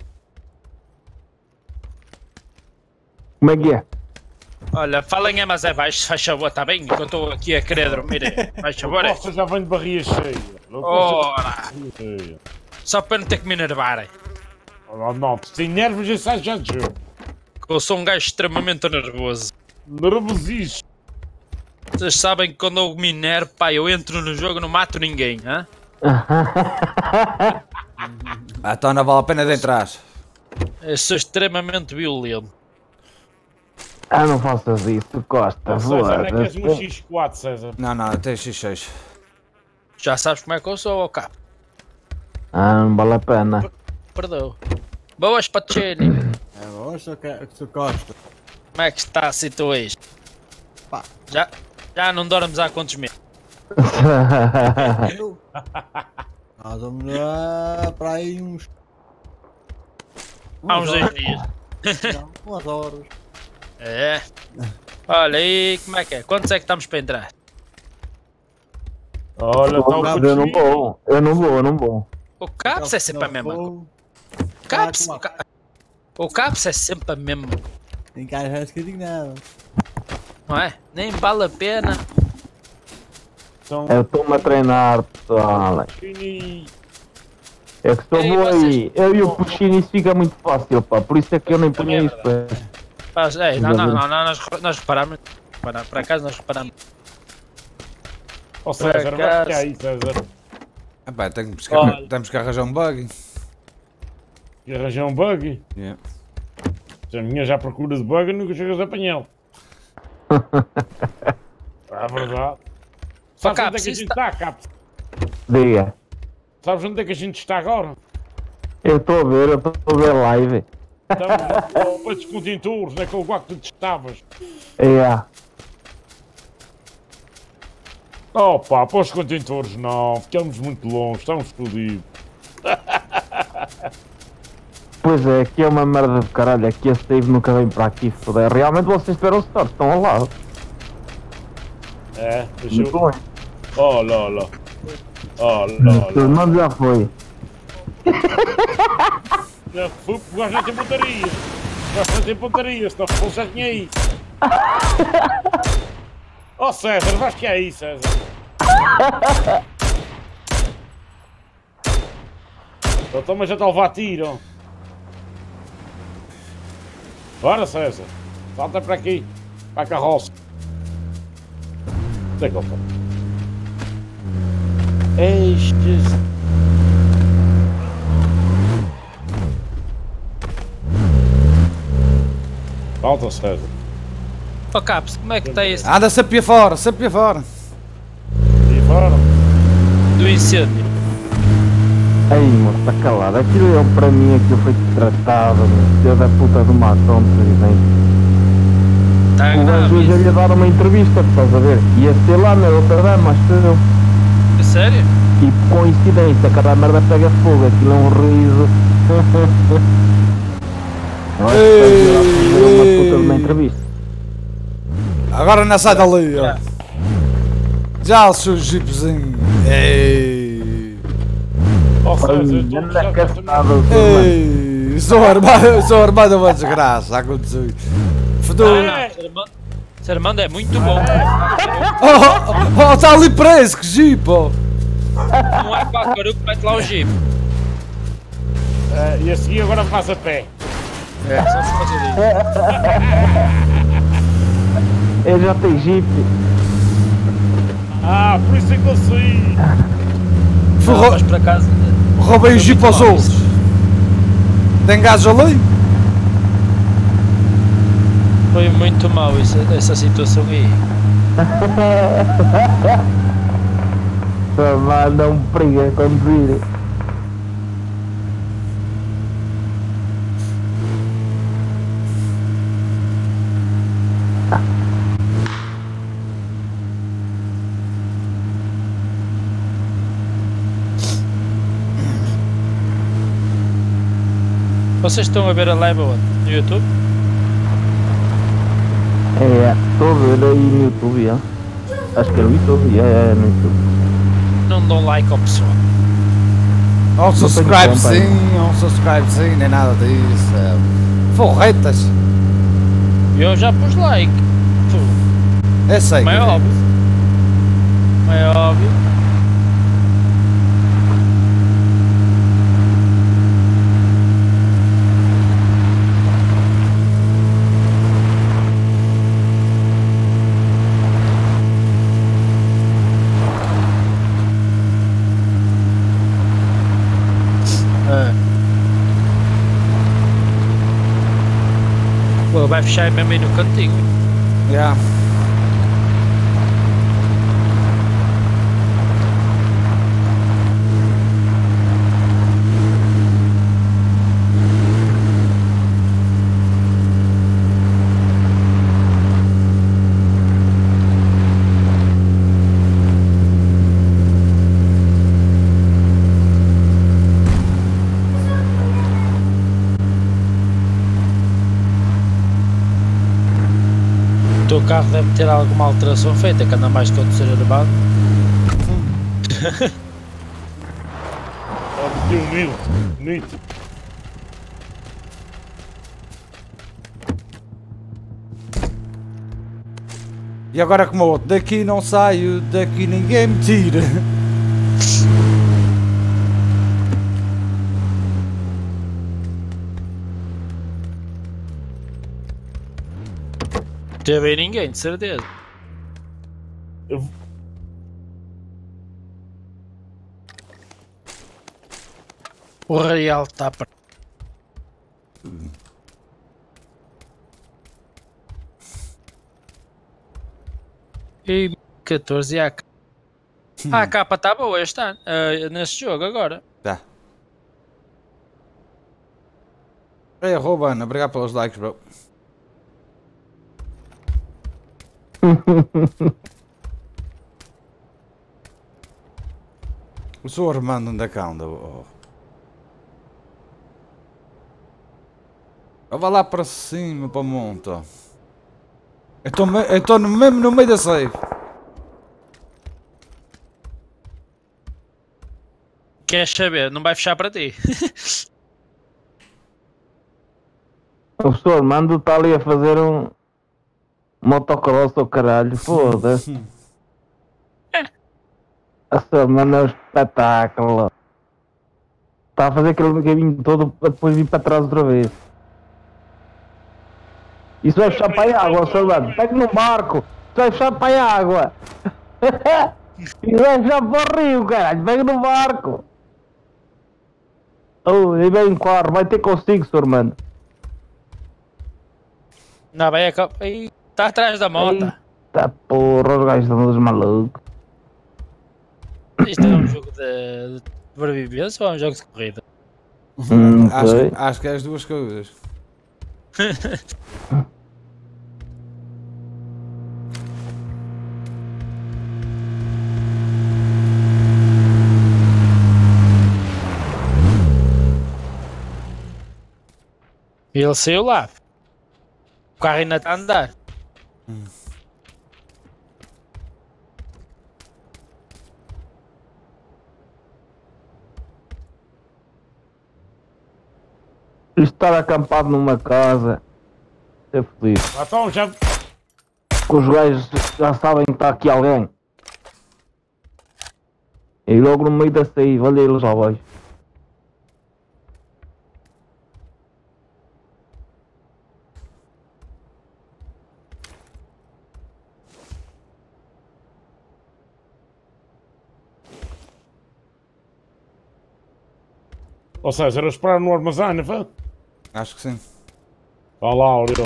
Como é que é? Olha, falem mas é baixo, faz favor, está bem? Que eu estou aqui a querer dormir. Faz favor. Nossa, já vem de barriga cheia. Não Ora, barriga cheia. só para não ter que me enervar. Oh, não, tu tem nervos e sai já de jogo. Que eu sou um gajo extremamente nervoso. Nervosismo. Vocês sabem que quando eu me enervo, pá, eu entro no jogo e não mato ninguém, hã? Ah, então não vale a pena de entrar. Eu sou extremamente violento. Ah, não faças isso, Costa. César, não é que és um Foda-se. X4, César. Não, não, tem X6. Já sabes como é que eu sou, ó cá. Ah, não vale a pena. Perdão. Boas, Pachini. É bom, só que Costa. Como é que está a situação? Pá. Já não dormes há quantos meses? Nós vamos lá para aí uns. Há uns 2 horas. dias. Não, umas horas. É. Olha, e como é que é? Quantos é que estamos para entrar? Olha, está o Eu não Coutinho. vou, eu não vou. O CAPS é sempre a mesma coisa. O CAPS é sempre a mesma coisa. Tem cara de nada. Não é? Nem vale a pena. Então, Eu estou-me a treinar, pessoal. Coutinho. É que só Ei, vou vocês- aí. Eu e o Puxino isso fica muito fácil, pá. Por isso é que eu nem ponho Também é isso. Pá. Nós reparamos. Por acaso nós reparamos. Ó César, Por vai ficar acaso. aí, César. Epá, Olha. temos que arranjar um bug. E arranjar um bug. Yeah. Se a minha já procura de bug, nunca chegas a apanhá-lo. É verdade. Sabes onde é que a gente está, Caps? Diga. Sabes onde é que a gente está agora? Eu estou a ver live. Estamos para descontentores, naquele lugar que tu estavas. Yeah. Opa, para os contentores não, ficamos muito longe, estamos fodidos. Pois é, aqui é uma merda de caralho. Aqui a Steve nunca vem para aqui, se puder. Realmente vocês esperam o sorte, estão ao lado. É, deixa Muito eu... bom. Oh, lá, lá. Oh, O lá, lá. nome já foi. Já fui porque o gajo não tem pontarias. O gajo não tem pontarias, senão o já tinha aí. Oh César, vais que é aí, César. Então, mas já está a levar tiro. Bora, César. Salta para aqui. Para a carroça. Onde é que ele está? Eixe. Falta, César. Ó Caps, como é que está esse Anda sempre a fora, sempre a fora. E fora. do incêndio? Ei, moço, está calado. Aquilo é para mim, aquilo foi tratado. Filho da puta do maçom, presidente. Está O gajo hoje grave. ia dar uma entrevista, estás a ver? Ia ser lá na outra dama, acho eu. É sério? E por coincidência, cada merda pega fogo, aquilo é um riso. Eu acho que vai uma puta de uma entrevista. Agora não sai dali, ó. Já o seu jeepzinho. Ei. Oh César, Ai, eu estou a anda precisar de caçado, Ei. Sou armado uma desgraça. Aconteceu. Fedor. Esse Armando é muito bom. Oh, está ali preso, que jeep, ó. Não é para a que mete lá o jeep. E a seguir agora faz a pé. É, só se fazer isso. Ele já tem jeep. Ah, por isso é que eu saí. Não, mas por acaso. Roubei o jeep aos outros. Tem gasolina? Foi muito mau essa situação aí. Só manda um perigo a conduzir. Vocês estão a ver a live onde? No YouTube? É, estou a ver aí no YouTube, já. Acho que é no YouTube, é no YouTube. Não dão like ao pessoal. Um subscribezinho, nem nada disso. Forretas. Eu já pus like. Pô, É sei. mas é óbvio. Mas é óbvio. Pô, vai fechar mesmo aí no cantinho. Yeah. O teu carro deve ter alguma alteração feita, que anda mais que o terceiro armado. Oh, Deus meu, bonito. E agora como o outro, daqui não saio, daqui ninguém me tira. Teve aí ninguém, de certeza. Eu... O Real está para. E 14 AK. A capa está boa este ano, neste jogo agora. Tá. Ei, Ruben, obrigado pelos likes, bro. O senhor Armando onde é que anda? Eu vou lá para cima, para o monte. Ó. Eu estou mesmo no meio da safe. Queres saber? Não vai fechar para ti. O professor Mando está ali a fazer um motocross ao caralho, foda-se. A sua mano é um espetáculo. Está a fazer aquele caminho todo para depois vir para trás outra vez. Isso vai fechar para a água, Sr. Mano. Pega no barco. Isso vai fechar para a água. Isso vai fechar para o rio, caralho. Pega no barco. Oh, e bem claro, vai ter consigo, Sr. Mano. Não, vai está atrás da moto. Eita porra, os gajos estão todos malucos. Isto é um jogo de sobrevivência ou é um jogo de corrida? Sei. Acho que é as duas coisas. E ele saiu lá. O carro ainda está a andar. Estar acampado numa casa é feliz. Então já... Os gajos já sabem que está aqui alguém. E logo no meio da saída, olha eles lá abaixo. Ou seja, era esperar no armazém, não foi? Acho que sim. Vá lá, Aurélio.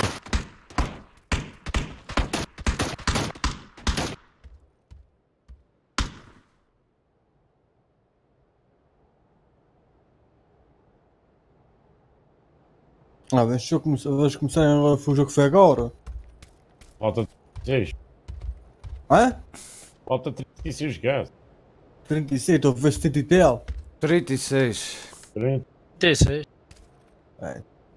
Ah, mas se começarem agora, foi o jogo que foi agora. Falta 36. Hã? Falta 36 gás. 36, estou a ver 70 e tal. 36. 30. 36. É.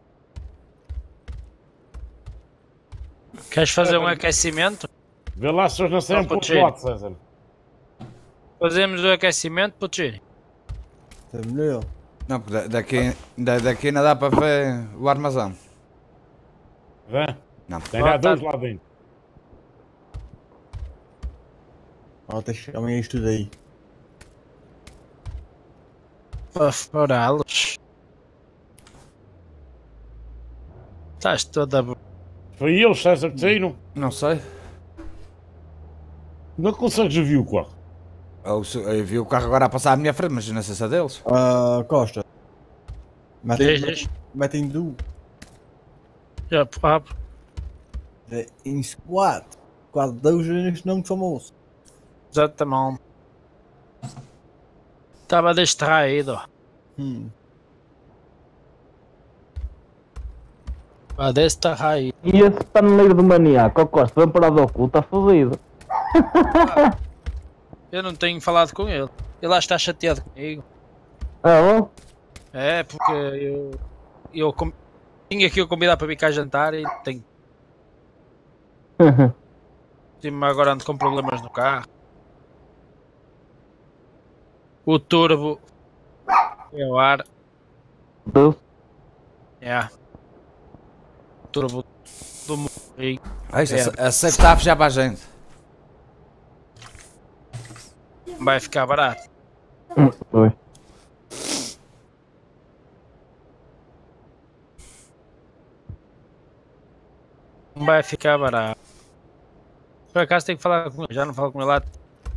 Queres fazer um aquecimento? Vê lá se eles não saem por Puccini. lado, César. Fazemos o aquecimento, Puccini. É melhor. Não, porque daqui ainda dá para ver o armazém. Vê? Não. Tem lá dois lá dentro. Ah, tens que chegar amanhã isto tudo aí. Para furá-los. Estás toda. Foi eles, César, que saíram. Não sei. Não consegues ouvir o carro. Eu vi o carro agora a passar à minha frente, mas não sei se é deles. Ah, Costa. Diz. Metem do. Já, papo. Em squad. Quase 2 neste nome famoso. Exatamente. Estava distraído. Estava distraído. E esse paneleiro do maníaco, o Costa, vem para lá do oculto, está fodido. Eu não tenho falado com ele. Ele lá está chateado comigo. Ah, bom? É, porque tinha que o convidar para vir cá jantar e tenho. Agora ando com problemas no carro. O turbo é o ar. Deus. É. O turbo do morrinho. A safe está a fechar para a gente. Vai ficar barato. Foi. Vai ficar barato. Por acaso tenho que falar com ele, já não falo com ele lá.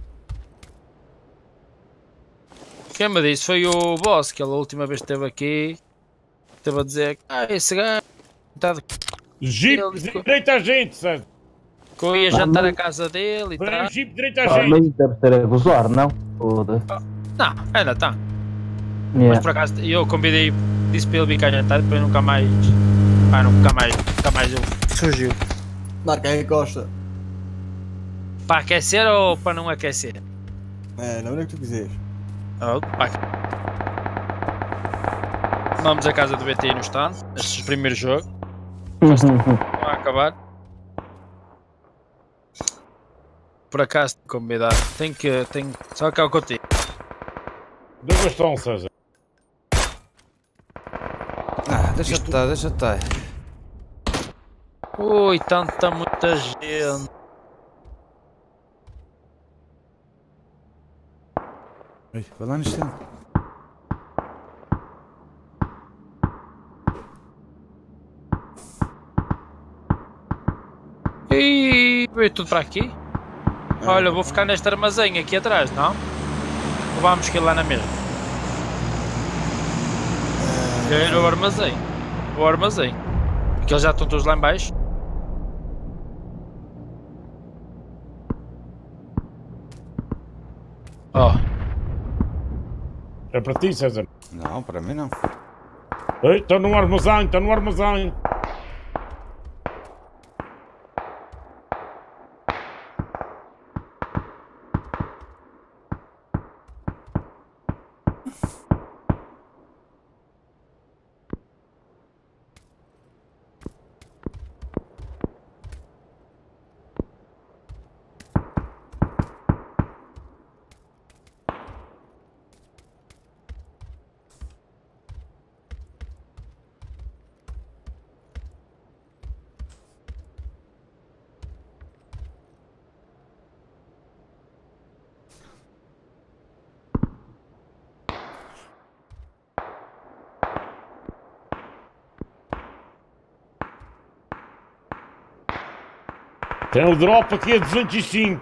Quem me disse foi o boss, que ele a última vez que esteve aqui. Esteve a dizer que esse gajo está de Jeep Ele ficou- direito a gente, César. que eu ia jantar à casa dele e Vem tal. o Jeep direito a Ah, gente. mas deve ser a gozar, não? Foda-se. Não, ainda está. Mas Yeah. por acaso eu convidei, disse para ele vir cá jantar, depois nunca mais. Pá, nunca mais ele surgiu. Marca aí, Costa. Para aquecer ou para não aquecer? É, não é o que tu quiseres. Oh, pá. Vamos à casa do BT no stand, este primeiro jogo. Estão a acabar. Por acaso convidar. Tem que. Só que é o que eu tenho. Dê bastão, César. Ah, deixa estar. Ui, tanta muita gente. Ui, vai lá no stand. E veio tudo para aqui. Olha, eu vou ficar neste armazém aqui atrás, não? Ou vamos que ir lá na mesma? É o armazém. O armazém. Porque eles já estão todos lá em baixo. Oh, É para ti, César. Não, para mim não. Ei, está no armazém, está no armazém. Tem o drop aqui a 205.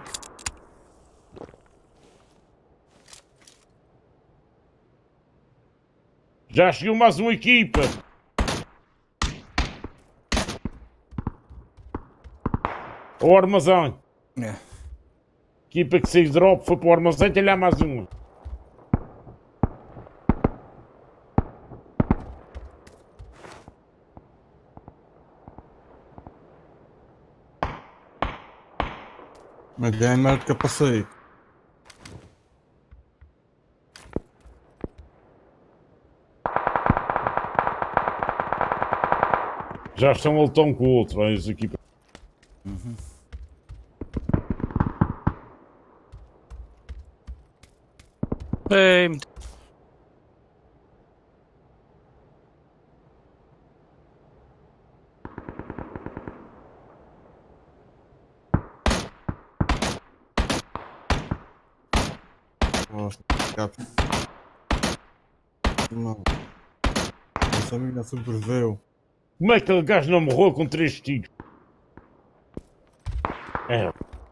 Já chegou mais uma equipa. O armazém. É. Equipa que saiu drop foi para o armazém, tem lá mais uma. Mas ganha mais do que eu passei. Já estão a lutar um com o outro, as equipas. ei, Nossa, cap. Não. Essa menina sobreviveu. Como é que aquele gajo não morreu com 3 tiros? É.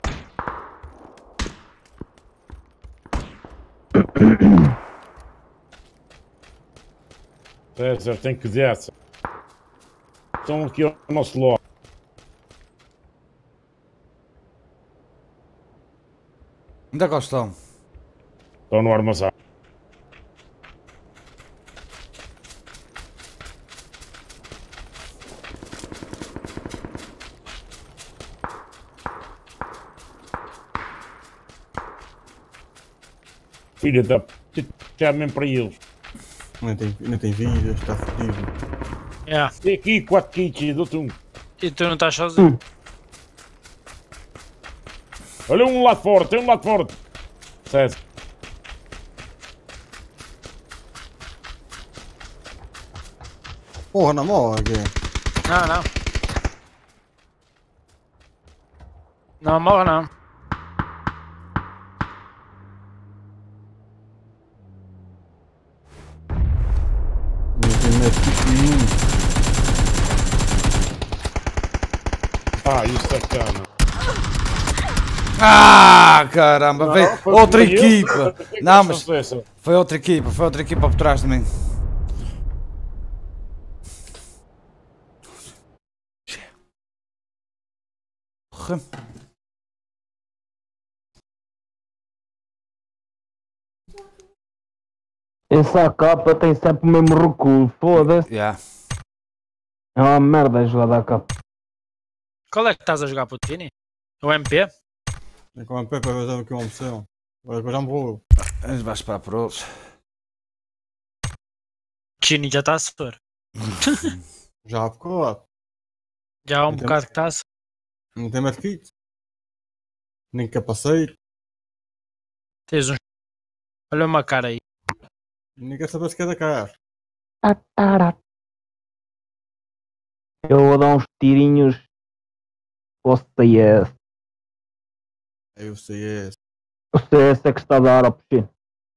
César, tem que dessa. Estão aqui ao nosso lado. Onde é que eles estão? Estão no armazém. Filha da p... chamem para eles. Não tem vida, está fodido. yeah. Tem aqui 4 kits, dou-te um. E tu não estás sozinho? Olha um lá de fora, tem um lá de fora. César. Porra, na morgue. Não, não. Não morre não. Não tem mais tipo nenhum. Ah, isso é cana. Ah, caramba, veio Não, foi outra eu. equipa. Não, mas Foi foi outra equipa por trás de mim. Porra. Essa capa tem sempre o mesmo recuo, foda-se. Yeah. É uma merda a jogada a capa. Qual é que estás a jogar, Putini? O MP? É com a MP para ver aqui uma opção. Agora que eu já me vou. Mas vais esperar por outros. Chini já está a sofrer. Já ficou lá. Já há um Então- bocado que está a sofrer. Não tem mais kit. Nem capacete. Tens um. Olha uma cara aí. Nem quer saber se quer da cara. Eu vou dar uns tirinhos ao CS. Eu sei esse. O CS é que está a dar ao Puxino.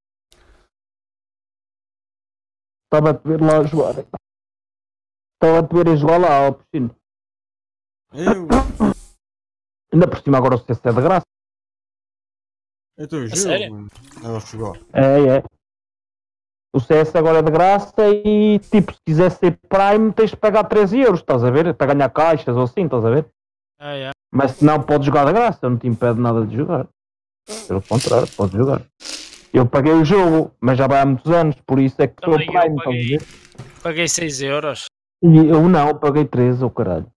Estava a te ver lá a jogar. Estava a te ver a jogar lá ao Puxino. Eu? Ainda por cima agora o CS é de graça. Eu estou A sério? jogo. Ela chegou. É. O CS agora é de graça e tipo, se quiser ser Prime tens de pagar 13 euros, estás a ver? Para ganhar caixas ou assim, estás a ver? É. Mas se não podes jogar de graça, eu não te impede nada de jogar. Pelo contrário, podes jogar. Eu paguei o jogo, mas já vai há muitos anos, por isso é que sou Também eu Prime, estás a ver? Paguei 6 euros. E eu não, paguei 13, oh caralho.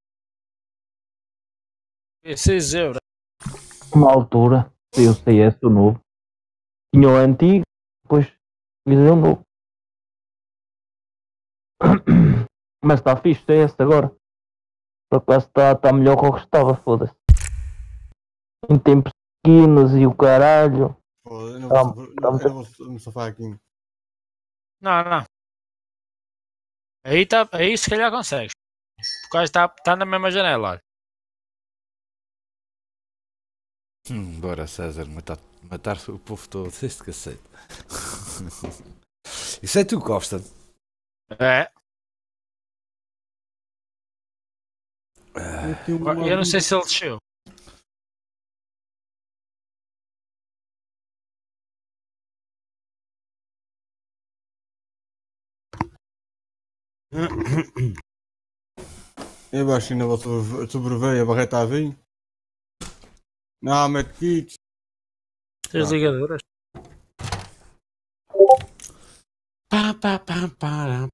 Paguei 6 euros. Uma altura, saiu o CS, o novo. Tinha o antigo, depois fiz o novo. Mas está fixe, é esse agora. Por acaso está melhor que o que estava, foda-se. Em tempos pequenos e o caralho. Pô, eu não Tá- vou, tá muito- eu não vou me safar aqui. Não. Aí se calhar consegues. Porque está na mesma janela. Olha. Bora, César, matar o povo todo. Este cacete. Isso é tu, Costa. É. Eu, tenho uma Eu não sei dúvida. se ele desceu. Eu acho que ainda vou sobreviver a barreta a vir. Não, mete kits. Tens ligaduras. Pá.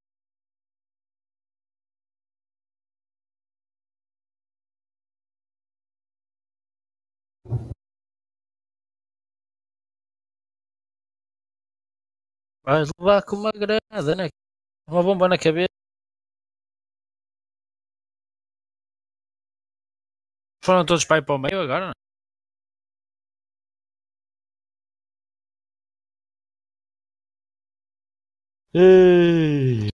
Vais levar com uma granada, né? Uma bomba na cabeça. Foram todos para ir para o meio agora, não? Ei.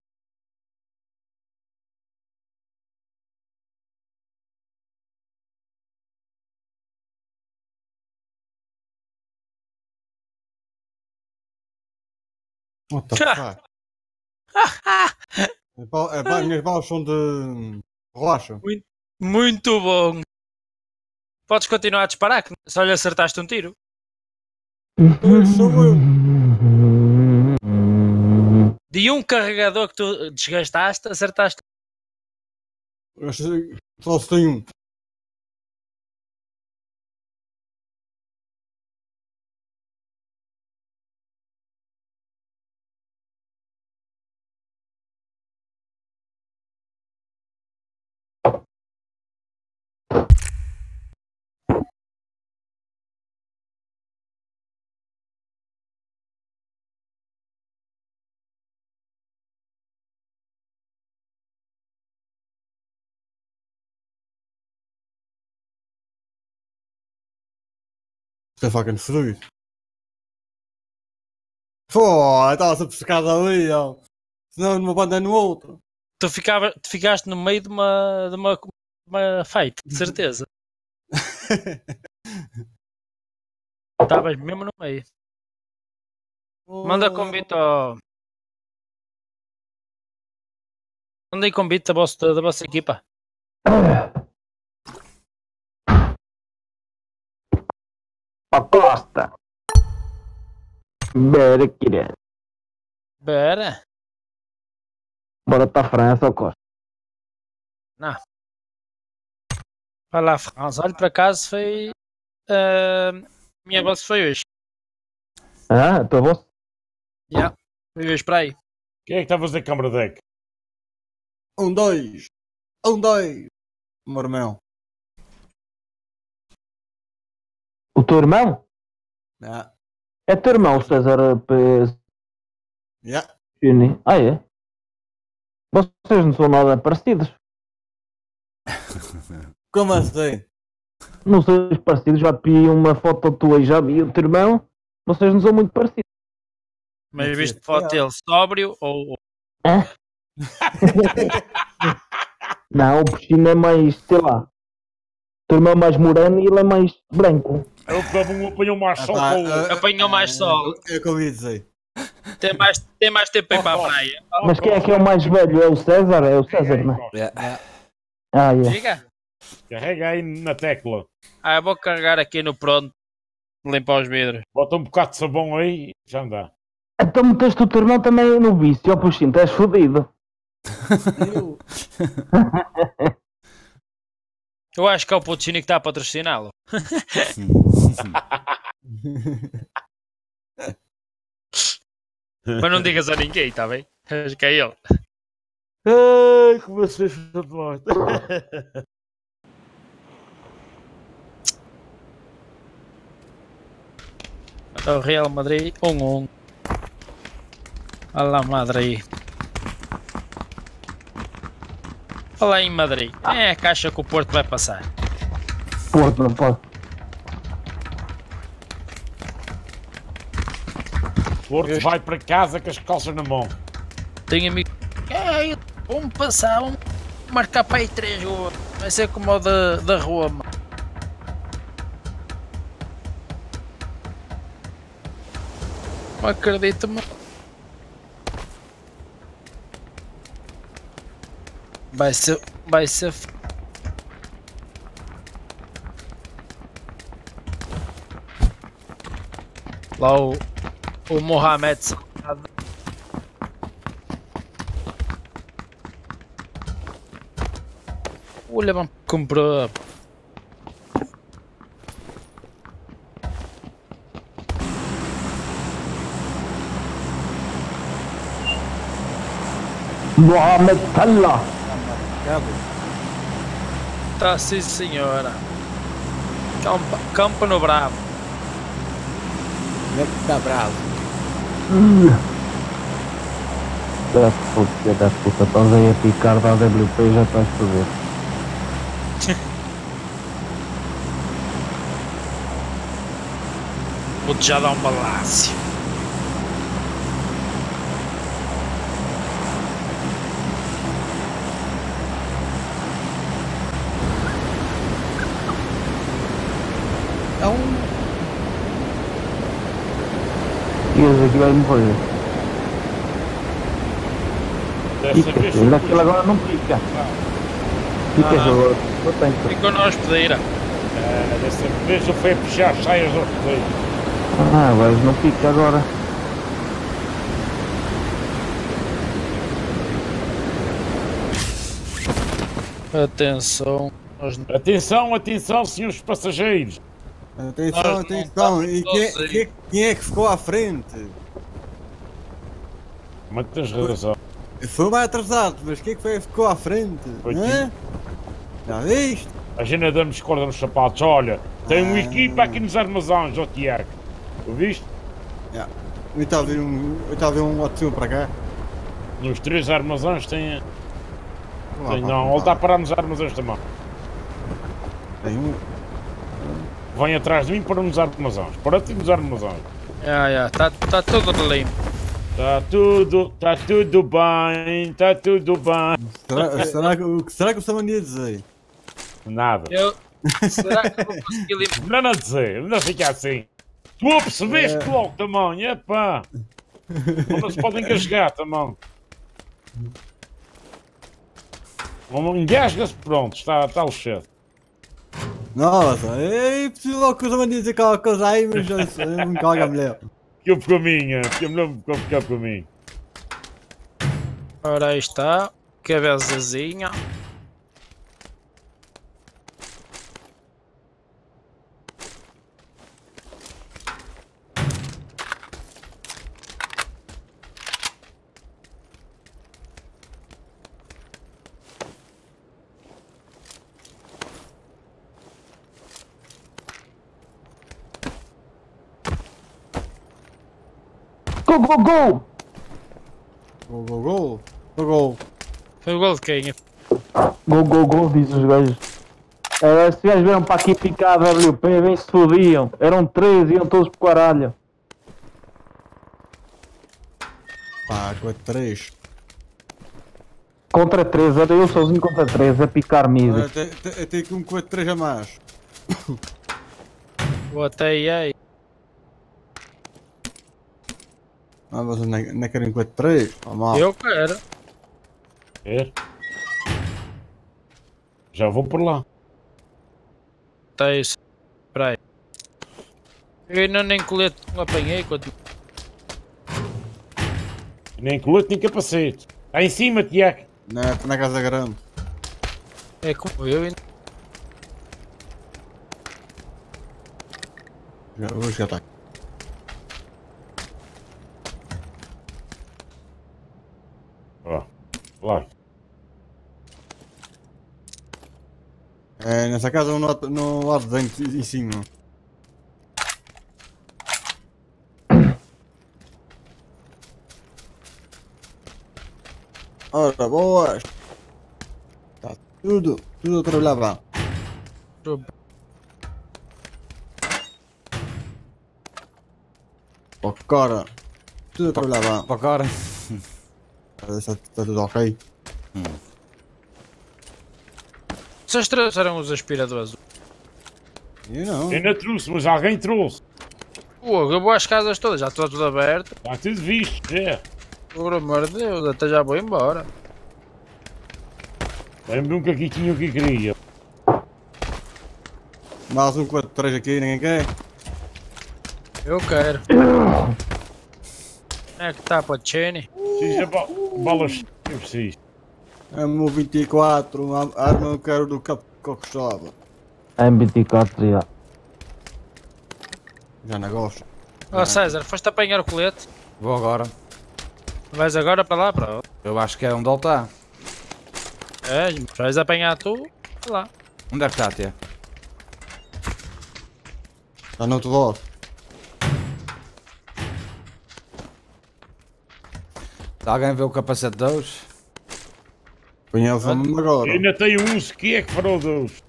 What the fuck? As minhas balas são de relaxa. Muito bom. Podes continuar a disparar, que só lhe acertaste um tiro. Sou eu. De um carregador que tu desgastaste, acertaste. Só se tem um. Isto é fucking fluido. Pô, estava-se a pescar ali, ó. Senão numa banda é no outro. Tu ficaste no meio de uma fight, de certeza. Estavas mesmo no meio. Manda convite ao. Mandei convite da vossa equipa. Para Costa. Bora, querido. Bora. Bora para a França, ó Costa. Vai lá, França. Olha, por acaso foi. Minha voz foi hoje. Ah, tua voz? Já. Foi hoje para aí. Quem é que está a fazer câmara deck? 1, 2. 1, 2. Meu irmão. O teu irmão? Yeah. É teu irmão, o César Yeah. Pini. Ah, é? Vocês não são nada parecidos. Como assim? Não sois parecidos, já vi uma foto tua e já vi o teu irmão. Vocês não são muito parecidos. Mas viste foto dele sóbrio ou. Hã? Não, o Puxino é mais, sei lá. O teu irmão é mais moreno e ele é mais branco. Ele apanhou mais sol pá, com o... Apanhou mais sol. É o que eu ia dizer. Tem mais tempo para ir para a praia. Mas quem é que é o mais velho? É o César? É o César, não é? Yeah. Ah, é. Diga. Carrega aí na tecla. Eu vou carregar aqui no pronto. Limpar os vidros. Bota um bocado de sabão aí, já dá. Então meteste o teu irmão também no vício, ó Puxinho, estás fodido. Eu. Eu acho que é o Puccini que está a patrociná-lo. Mas não digas a ninguém, está bem? Acho que é ele. Ai, como você fez a porta. O Real Madrid 1-1. Olha lá Madrid. Olha lá em Madrid. É a caixa que o Porto vai passar. Porto, não pode. Porto vai para casa com as calças na mão. Tenho amigo. Vamos passar, vamos marcar para aí 3 gols. Vai ser como o da Roma. Não acredito, mano. Vai ser. Lá o Mohamed Salah. Olha, vamos comprar. Mohamed Salah. Tá sim senhora. Campo no Bravo. Está bravo. Da puta, estás aí a picar da AWP e já estás a ver. Vou-te já dar um balácio. E esse aqui vai morrer. Dessa vez Pica, aquele agora não pica. Pica agora. Eu tenho que. Ficou na hospedeira. dessa vez eu fui a puxar as saias do roteiro. Ah, mas não pica agora. Atenção. Atenção, senhores passageiros. Atenção, atenção. E quem é que ficou à frente? Mas tens razão. Foi mais atrasado, mas quem é que ficou à frente? Foi Hã? Já viste? A gente ainda damos corda nos sapatos. Olha, tem uma equipa aqui nos armazéns, ó Tiago. Tu viste? Eu estava a ver um outro filme para cá. Nos 3 armazéns tem. Vamos lá, Não, vamos ele lá. está a parar nos armazéns também. Tem um. Vem atrás de mim para nos armazéns. Para-te nos armazéns. Tá tudo limpo. Está tudo bem, está tudo bem. Será que o Saman ia dizer? Nada. Será que eu vou conseguir limpar? Não a dizer, não fica assim. Tu percebeste logo também, epá. Não se pode engasgar também. Engasga-se, pronto, está o chefe. Nossa, é impossível que os homens dizem qualquer coisa aí, mas eu me cago a mulher. Ficou por caminho, porque a mulher me ficou a ficar por mim. Ora aí está, cabeçazinha. Go, go, go! Gol, gol, gol. Gol, gol. Foi o gol de quem? Go, go, go, diz os gajos. Se gajos vieram para aqui picar a WP, bem se fodiam. Eram 3, iam todos pro caralho. Pá, 4-3. Contra 3, era eu sozinho contra 3, a picar mid. Eu tenho aqui um 4-3 a mais. Botei aí. Ah, vocês não querem 4-3? Oh, mal. Eu quero. É? Já vou por lá. Tá isso. Espera aí. Eu ainda nem colete não apanhei quando... Nem colete nem capacete. Está em cima, Tiago. Na casa grande. É como eu ainda. Hoje já está. Ó, lá. É, nessa casa no lado de dentro, em cima. Ora, boas! Tá tudo a trabalhar bem. Ó, cara, tudo a trabalhar bem. Para agora. Está tudo ok. Vocês trouxeram os aspiradores. Eu não. Eu não trouxe, mas alguém trouxe. Pô, eu vou às casas todas, já está tudo aberto. Está tudo visto, já. Por amor de Deus, até já vou embora. Lembro nunca aqui tinha o que queria. Mais um 4-3 aqui, ninguém quer? Eu quero. É que está para Cheney. Precisa balas. Eu preciso. É o 24, a arma eu quero do que eu gostava. M24, já. Já não gosto. Ó César, foste apanhar o colete? Vou agora. Vais agora para lá, para lá. Eu acho que é onde ele está. É, vais apanhar tu, vai lá. Onde é que está, tia? Está no outro lado. Se alguém vê o capacete 2, Conhece-me agora. Eu ainda tenho uns que é que farou Deus.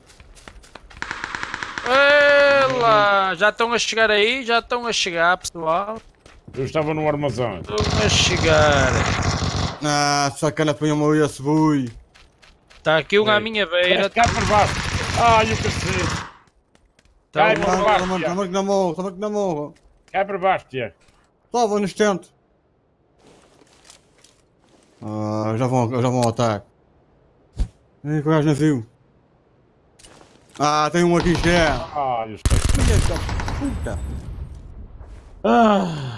Ela, já estão a chegar aí, já estão a chegar, pessoal. Eu estava no armazém. Estão a chegar. Ah, sacana, põe-me aí esse boi. Está aqui um à Ei. minha beira. Cá por baixo. Ai, o cacete. Tá Cai um- por baixo, Toma Tiago. que não morro, toma que não morro. Cai por baixo, Tiago. Salva no instante. Ah, já vão ao ataque. Ei, que o gajo não viu. Ah, tem um aqui já. Ai, eu estou. Filha da puta. Ah,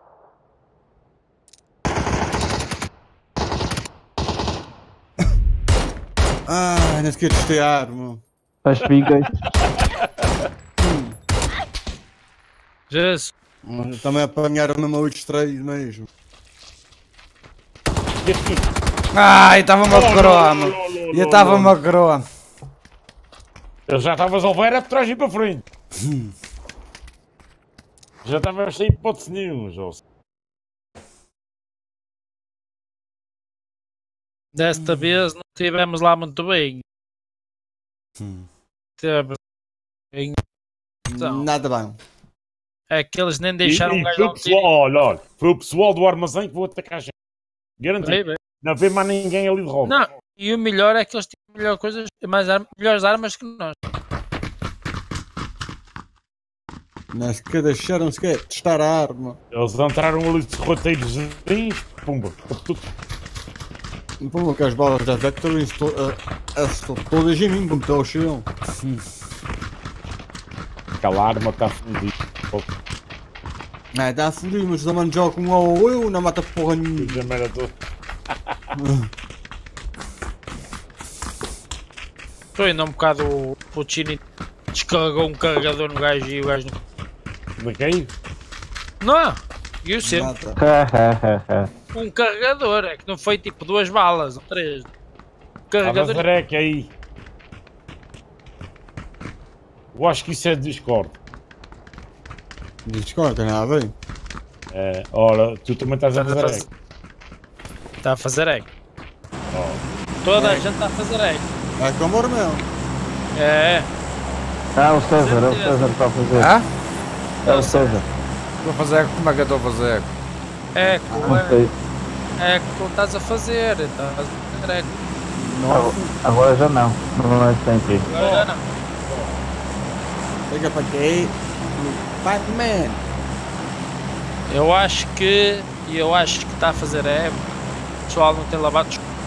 Ah, nem sequer testei a arma. As ficas. Jesus. Também apanharam mesmo a 8-3 mesmo. ai, estava-me a coroa, mano. E eu estava-me a coroa. eu já estavas a levar era por trás e para frente. Já estavas sem hipótese nenhuma, José. Desta vez não estivemos lá muito bem. Teve- Então. Nada bem. É que eles nem deixaram um E gajo foi dar o um tiro. pessoal, olha, foi o pessoal do armazém que vou atacar a gente. Garantido. Bem, bem. Não vê mais ninguém ali de roubo. Não, e o melhor é que eles tinham melhores armas que nós. Nem sequer deixaram sequer testar a arma. Eles entraram ali de roteiros, pumba. Pô, que as balas da Vector todas em mim, como está o chão. aquela arma está fodida. É, está a fugir, mas o mano joga com um ou eu, não mata porra nenhuma. Fiz a merda toda. Estou ainda um bocado o Chini descarregou um carregador no gajo e o gajo não. De quem? Não! E eu sempre. Mata. Um carregador, é que não foi tipo 2 balas ou 3. Carregador. Zareca aí. Eu acho que isso é Discord. Discord, tem nada a ver. É, ora, tu também estás a fazer eco. Está a fazer eco. Toda a gente está a fazer eco. É como o meu. É. Ah, o César está a fazer. Ah? É o César. Estou a fazer. Como é que eu estou a fazer? Eco, Não sei. eco, estás a fazer. Estás a fazer eco. Agora já não. Não é sempre. Agora já não. Liga para quê? Batman. Eu acho que está a fazer eco. O pessoal não tem lavado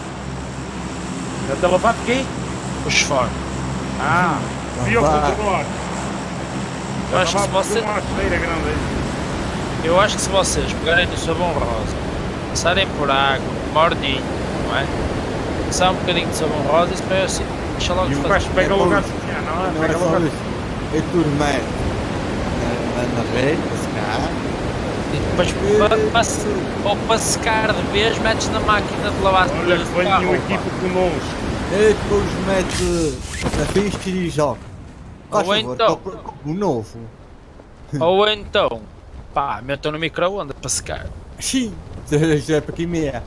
Já te lavado de quê? os fones. Ah, fui eu que continuar. Eu acho que se você- Uma esteira grande aí. Eu acho que se vocês pegarem no sabão rosa, passarem por água, mordinho, não é? Passar um bocadinho de sabão rosa, isso vai assim, deixa logo E de o fazer. gajo pega É logo bom. a cozinhar, não é? Não Pega é logo só a isso. É tudo merda. Na rede, a secar. E depois para secar de vez, metes na máquina de lavar Olha, de venham carro, aqui pá. E conosco. depois mete na ficha e joga. Faz Ou favor, então- compra um novo. Ou então, pá, metam no micro-ondas para secar. Xiii, já é para queimar.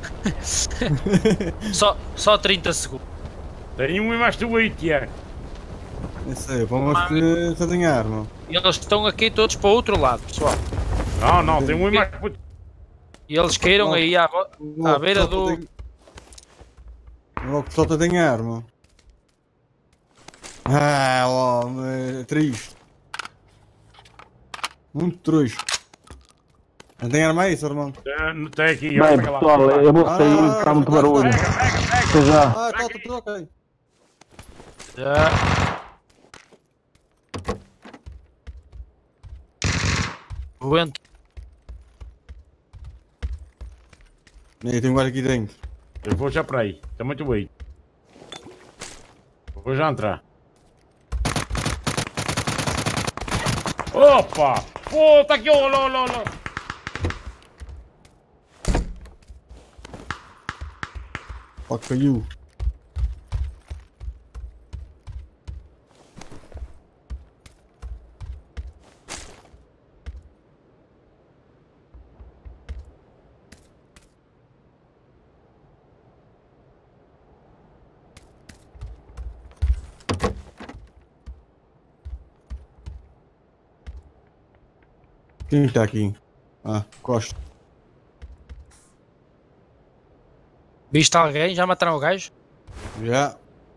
Só 30 segundos. Tem um e mais tu aí, Tiago. Não sei, vamos que fazem arma. E eles estão aqui todos para o outro lado, pessoal. Não, tem um e mais puto. E eles queiram aí à beira do... O pessoal tem arma. Ah, homem, triste. Muito triste. Não tem arma aí, seu irmão? Tem aqui, Bem, olha, pega lá. pessoal, eu vou sair, está muito barulho. Até já. Ah, tá tudo ok. Já. Aguento. E tem um gajo aqui dentro. Eu vou já para aí. Está muito bem. Vou já entrar. Opa! Pô, tá aqui, olha. Ó, caiu. Quem está aqui? Ah, Costa. Viste alguém? Já mataram o gajo? Já.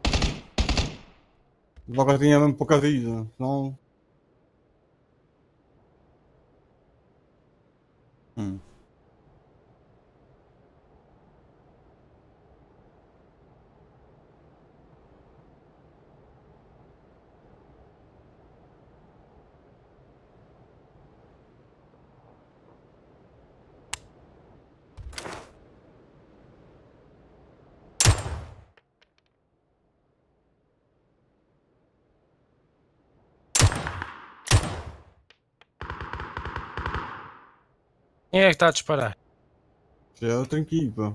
Logo tinha mesmo pouca vida, senão... Quem é que está a disparar? Já é outra equipa.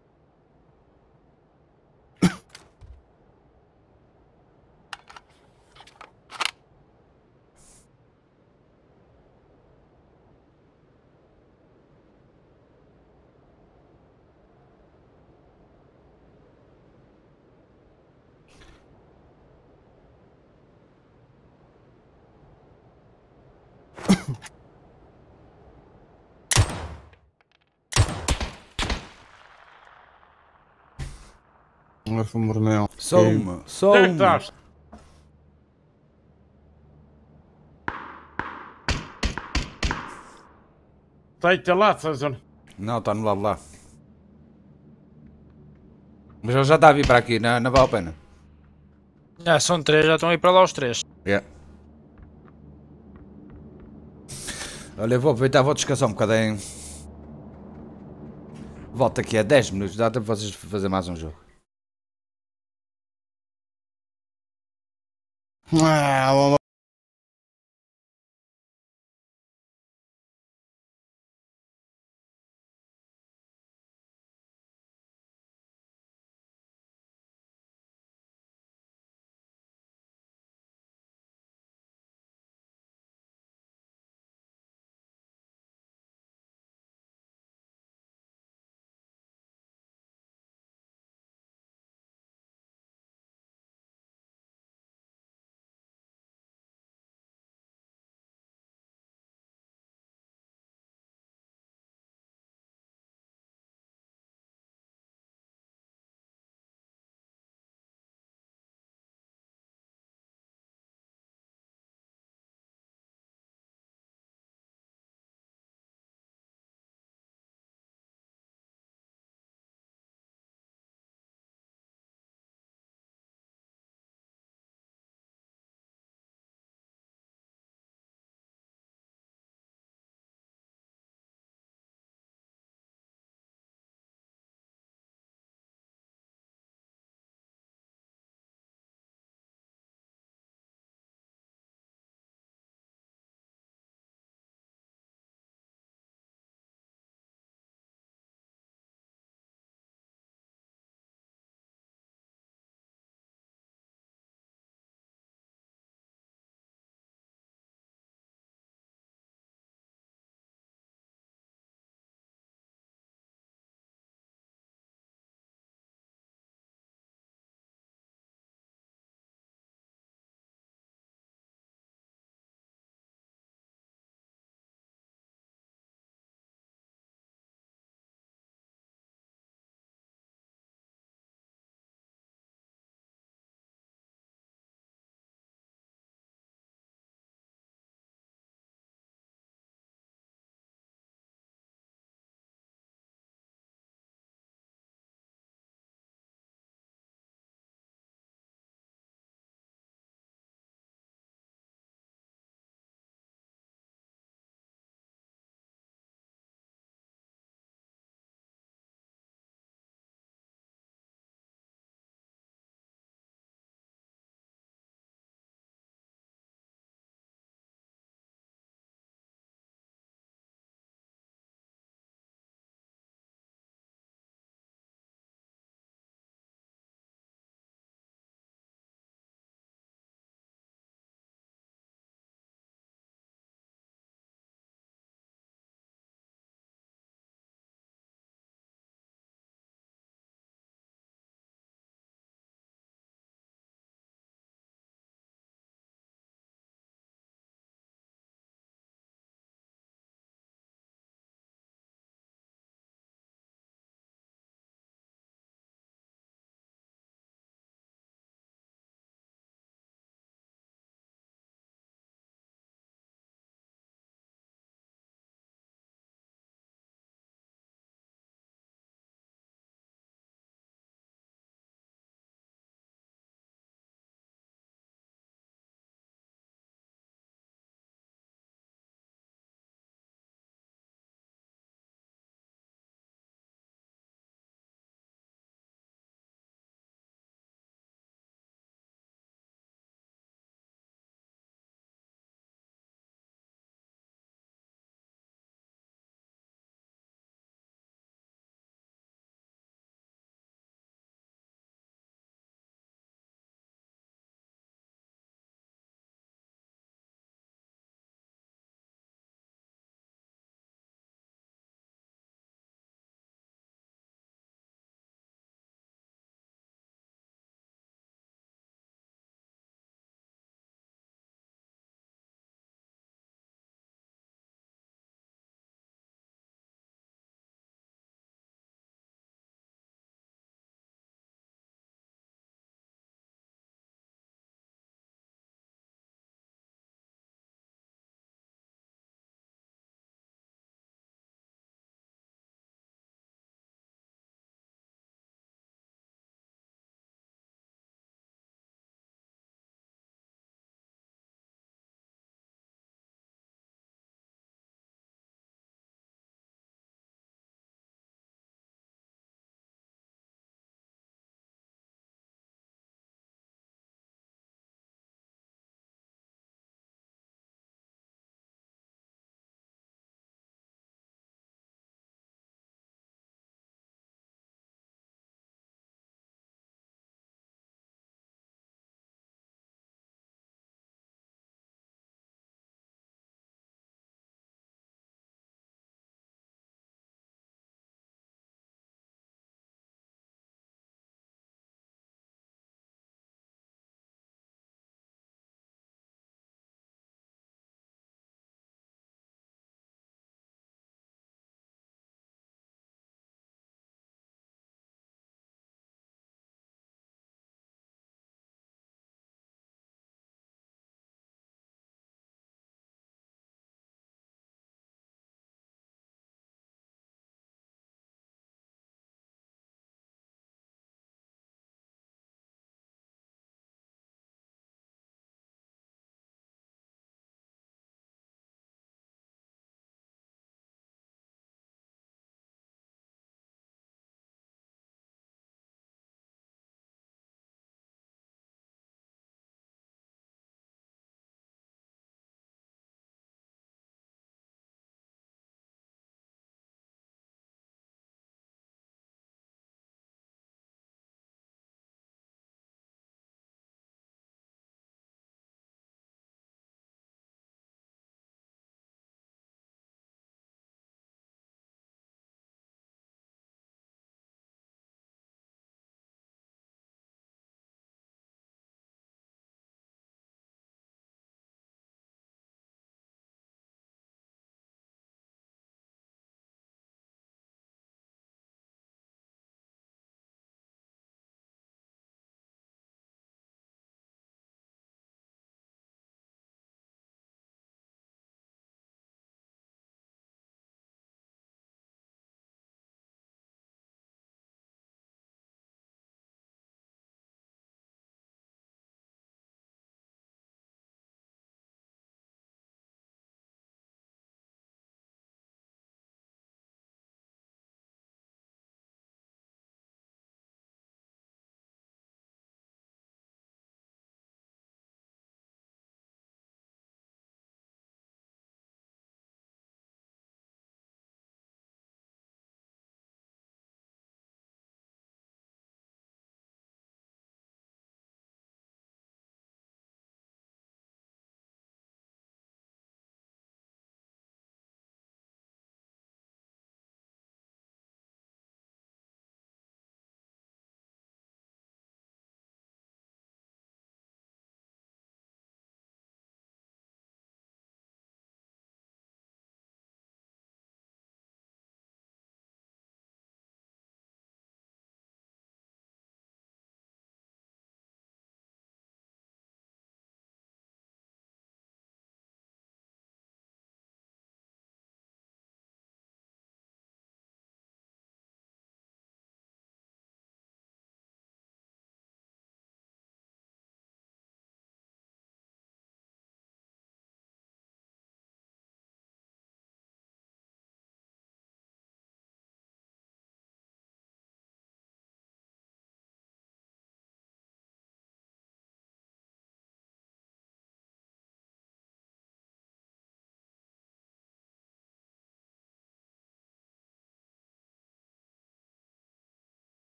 Agora foi um borneo. Só uma. Só Onde é que uma. estás? Está aí, lá, César. Não, está no lado lá. Mas ele já está a vir para aqui, não vale a pena. Já são 3, já estão aí para lá os 3. Yeah. Olha, eu vou aproveitar, vou descansar um bocadinho. Volto aqui a 10 minutos, dá tempo para vocês fazer mais um jogo. Ah,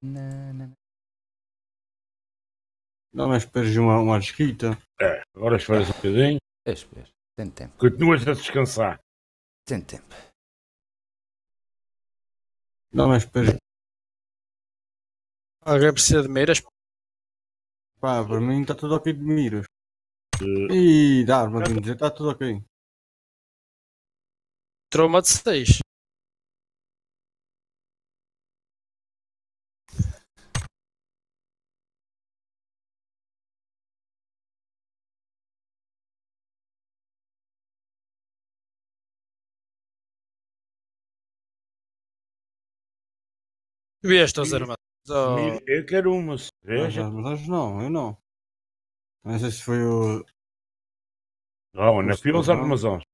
Não. Não, mas esperes uma desquita. É, agora esperas um bocadinho. Espera. Tem tempo. Continuas a descansar. Tem tempo. Não, mas esperes. Alguém precisa de meiras? Pá, para mim está tudo ok de miras. Eh, Ih, dá-me a dizer, está tudo ok. Entrou uma de 6. Vieste aos armados. Oh, Eu quero uma Mas, cerveja. mas não, eu não. Não sei se foi o. Não, na fila aos Não. armazões.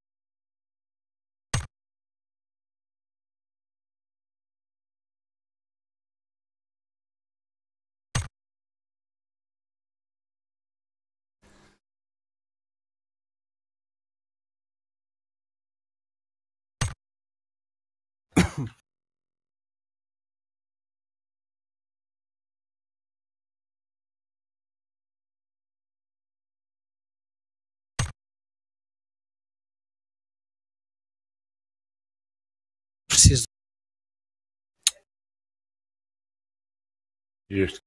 preciso. Este.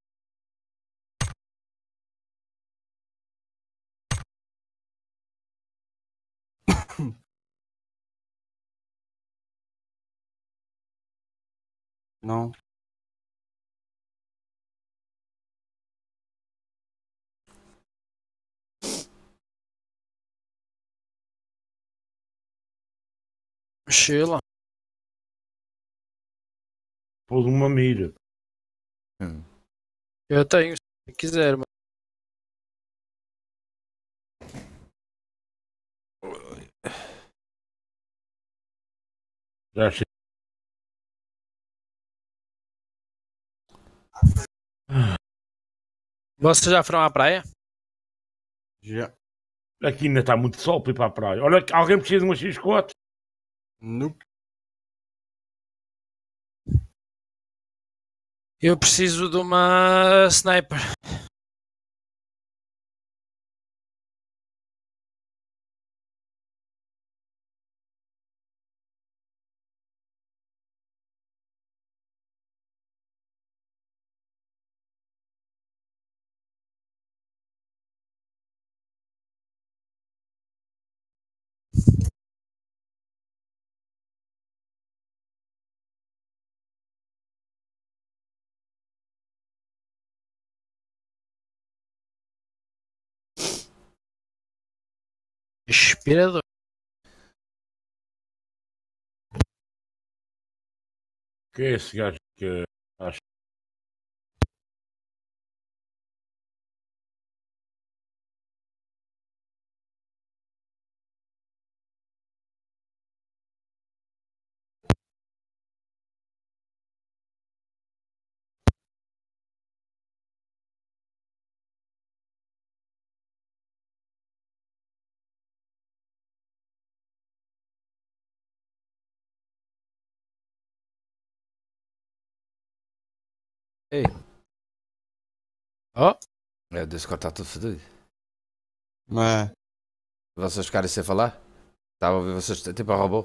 Não. Sheila. Pôs uma mira. Hum. Eu tenho, se quiser. Mas... Já achei. Vocês já foram à praia? Já. Aqui ainda está muito sol para ir para a praia. Olha, alguém precisa de uma X4. Nope. Eu preciso de uma sniper. Inspirador. Que é esse gajo que acho. Ei, Oh, o Discord está tudo fodido. Mas. Vocês ficarem sem falar? Estava a ouvir vocês tipo a robô.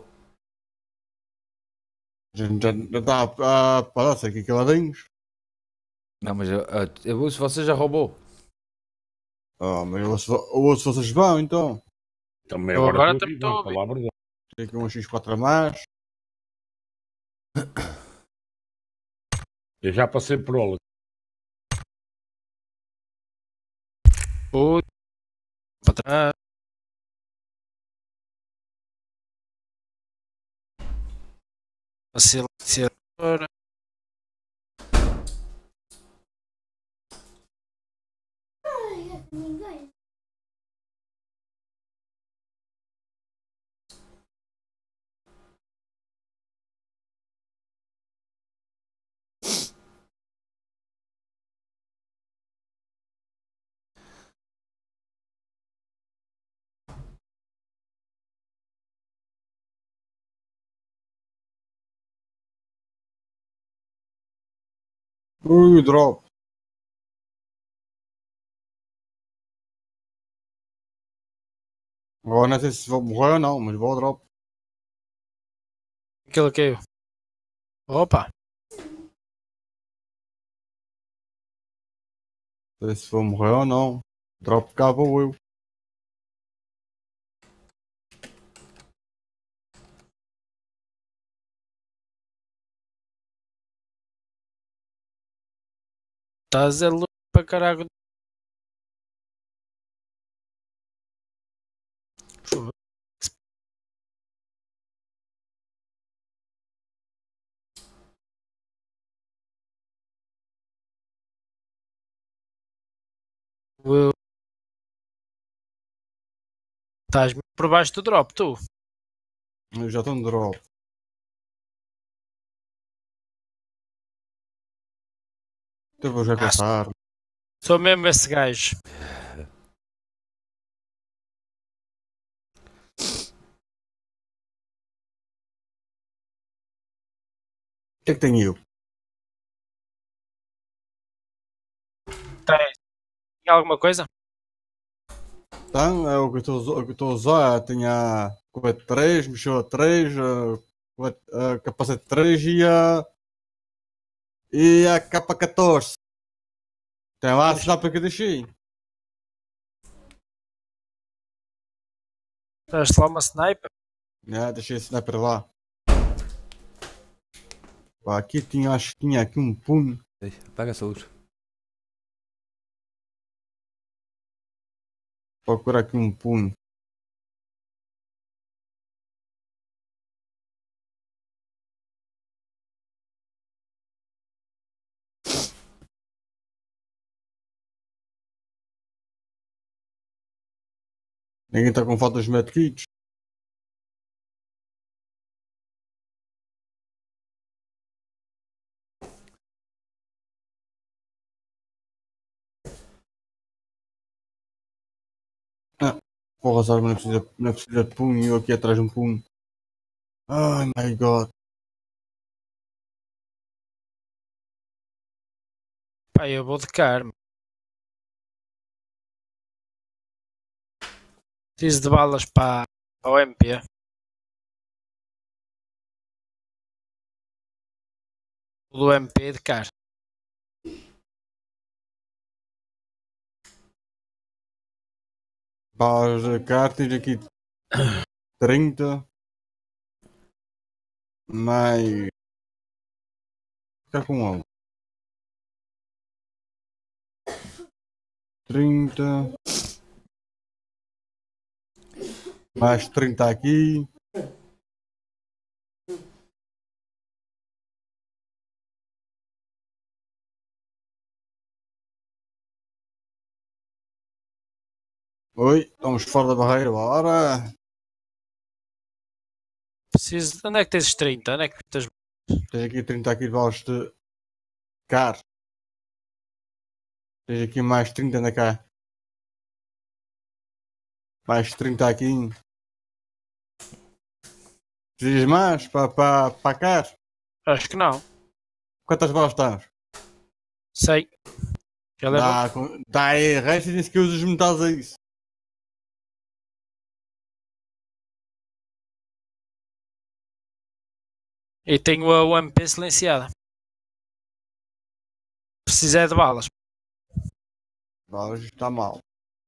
Já está a parar-se aqui caladinhos. Não, mas eu ouço vocês a robô. Oh, mas eu ouço vocês vão então. Também eu agora agora estou também aqui, estou a vamos ouvir. falar a verdade. Tem aqui um X4 a mais. Eu já passei por ela. Ui, para trás. A silenciadora. Ai, ninguém. Ui, drop. Agora não sei se vou morrer ou não, mas vou ao drop. Aquilo caiu. Opa! Não sei se vou morrer ou não. Drop cá vou eu. Estás a louco para caralho. Estás por baixo do drop, tu. Eu já estou no drop. Eu vou já cortar. Sou mesmo esse gajo. O que é que tenho eu? Tem alguma coisa? Então, é o que eu estou a usar. Tenho a colete 3, mexeu a 3, a capacete 3 e a capa 14. Tem lá a sinal para que eu deixei. Estás lá uma sniper? Deixei a sniper lá. Pá, aqui tinha, acho que tinha aqui um punho. Ei, apaga essa luz. Vou procurar aqui um punho. Ninguém está com falta dos medkits. Porra, sabe, não precisa de punho e eu aqui atrás de um punho. Ai my god. Pá, eu vou de carne. Preciso de balas para o MP. O do MP de car. Balas de cartas aqui 30. Mais. Ficar com algo. 30. Mais 30 aqui. Oi, estamos fora da barreira, bora! Preciso. Onde é que tens os 30? Onde é que tens. Tens aqui 30 aqui de balas de car. Tens aqui mais 30 na cá. Mais 30 aqui. Precisas mais para car? Acho que não. Quantas balas estás? Sei. Já levo. Dá aí, resta nem sequer usas metade a isso. E tenho a UMP silenciada. Precisar de balas. Balas está mal.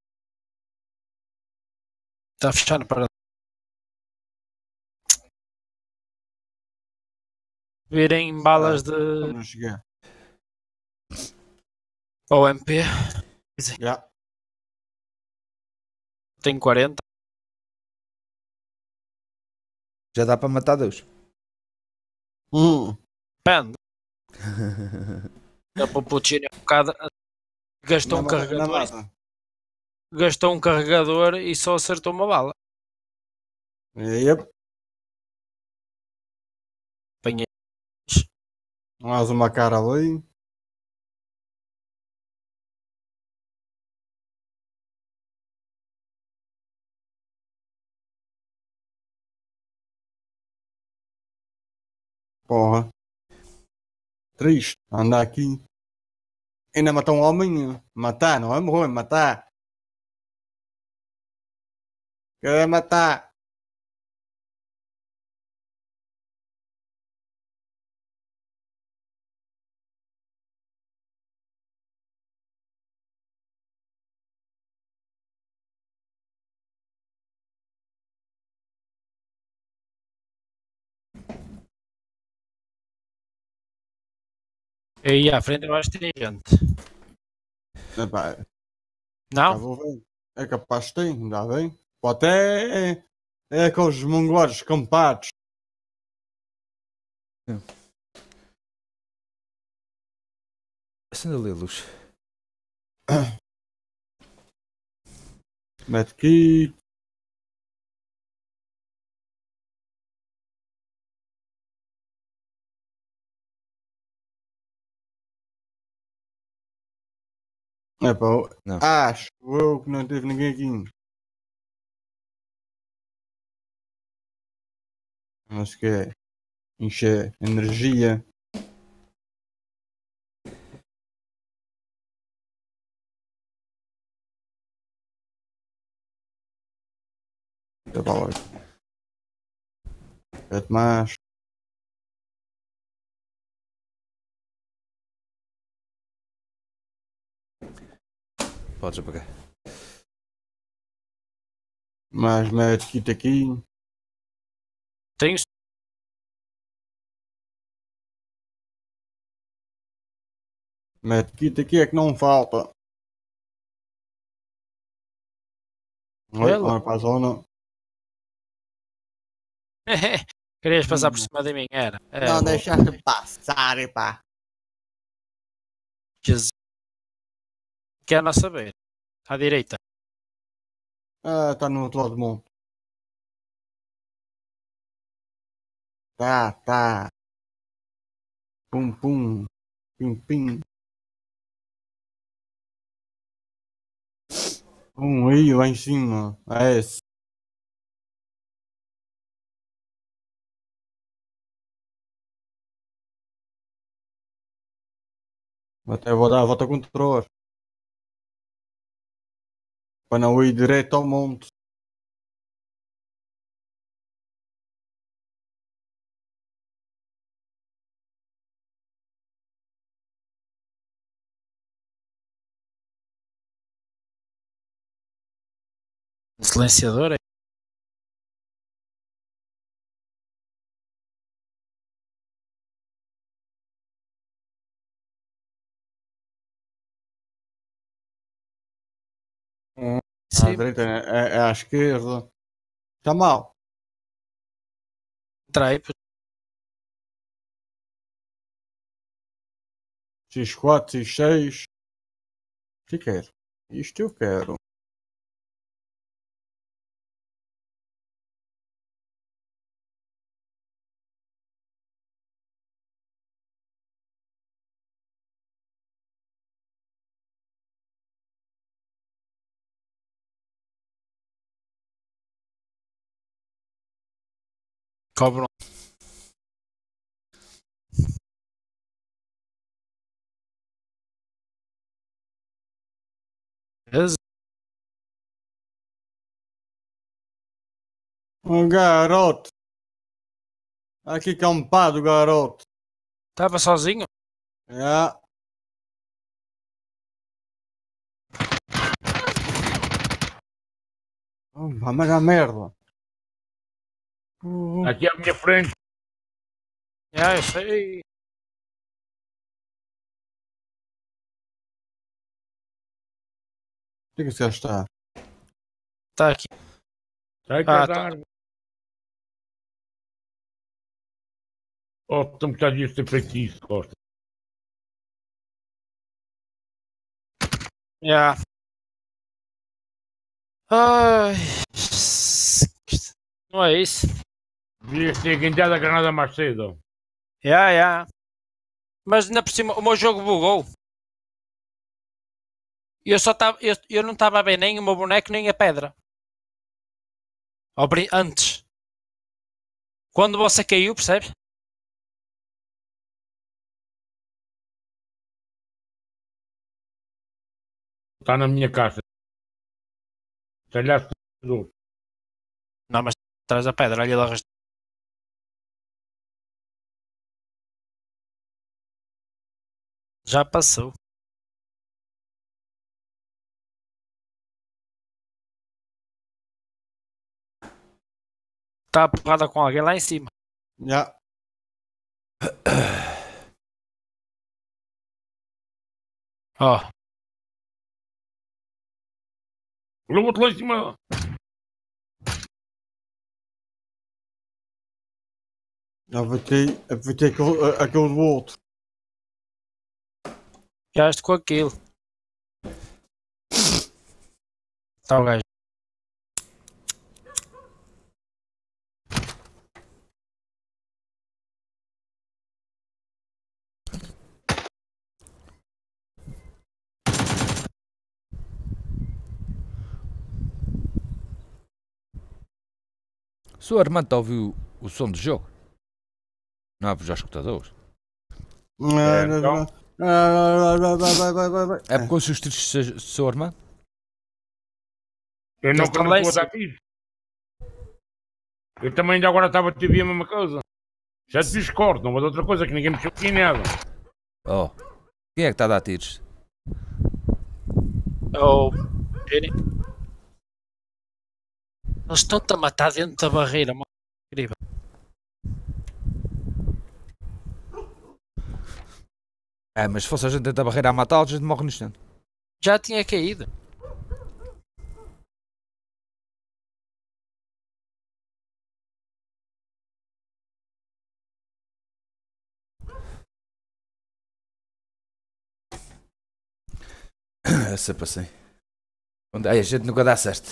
Está a fechar para. Virem balas de Não cheguei. OMP. Já. Tenho 40. Já dá para matar Deus. Depende. A Popuccini um bocado. Gastou um carregador. Gastou um carregador e só acertou uma bala. Yep. Apanhei. Mais uma cara ali. Porra. Triste. Andar aqui. Ainda matar um homem. Matar, não é morrer, é matar. Quer matar. Aí à frente eu acho que tem gente. Epá, já Não? vou ver. É capaz de ter, ainda bem. Pode até é aqueles mongóis campados. Acende ali a luz. Mete aqui. Epá, Não. acho eu que não teve ninguém aqui. Mas que é encher energia. Tá bom. Pede mais. Podes apagar. Mais mete kit aqui. Tenho. Mete kit aqui é que não falta. Oi, Ela. olha para a zona. Querias passar por cima de mim, era. Não deixaste passar, epá. Jesus. Quer não saber. À direita. Ah, está no outro lado do mundo. Tá. Pum, pum. Pim, pim. Aí, lá em cima. É esse. Até vou dar a volta com terror. Para não ir direto ao monte. Silenciador é. À Sim. direita é à esquerda. Está mal. Trai. X4, X6. O que quero? Isto eu quero. Cobram. Um garoto. Aqui campado, garoto. Estava sozinho? É. Mas a merda. Aqui à minha frente. Eu sei. Onde é que esse gajo está? Está aqui. Sai Ah, da tá. árvore. Oh, tu me devias ter feito isso, Costa. Yeah. Ai. Não é isso? Devias ter guindado a granada mais cedo. Yeah. Mas ainda por cima o meu jogo bugou. Eu só tava, eu não estava a ver nem o meu boneco nem a pedra. Antes. Quando você caiu, percebes? Está na minha caixa. Talhaste do. Não, mas traz a pedra, olha lá. Já passou. Está a porrada com alguém lá em cima. Já. Ó, Olha o outro lá em cima. Já aproveitei aquele do outro. já estou com aquilo. Está o gajo. O senhor Armando está a ouvir o som do jogo? Não há para os escutadores. Então. Vai. É porque os tristes do senhor Armando? Eu não Eles estão lá em quero dar tiro. Eu também ainda agora estava a te ver a mesma coisa. Já te discordo, não vou de outra coisa que ninguém me chamou aqui nada. Oh, quem é que está a dar tiros? Oh, Jenny. Eles estão-te a matar dentro da barreira, mano. Incrível. É, mas se fosse a gente dentro da barreira a matá-los, a gente morre no instante. Já tinha caído. É sempre assim. Ai, a gente nunca dá certo.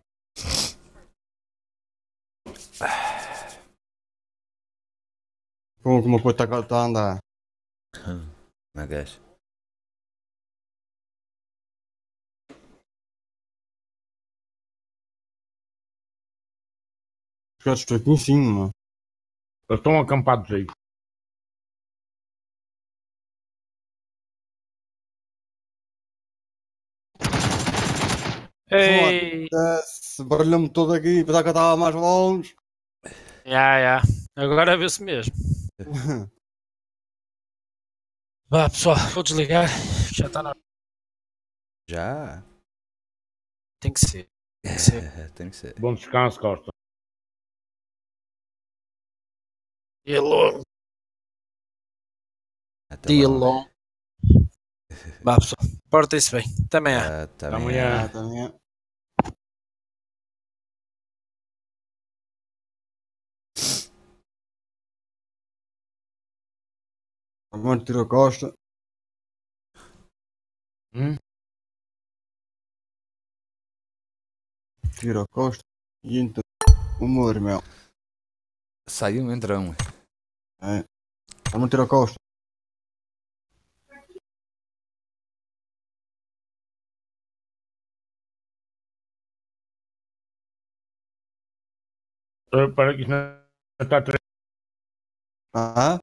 Como que uma coisa está a andar? Não é gajo. Os gatos estão aqui em cima. Eles estão acampados aí. Ei! Foda-se, barulhou-me todo aqui, pensava que eu estava mais longe. Ya. Agora vê-se mesmo. Vá pessoal, vou desligar. Já está na hora. Já? Tem que ser. Tem que ser. Tem que ser. Bom descanso, Costa. Dia longo. Até Dia logo. longo. Vá pessoal, portem-se bem. Também há. Até Até amanhã. amanhã. Também. Agora tiro a Costa. Tiro a Costa. E então o meu irmão. Sai um, entra um. Vamos tirar a Costa. Para que isto não está a Ah?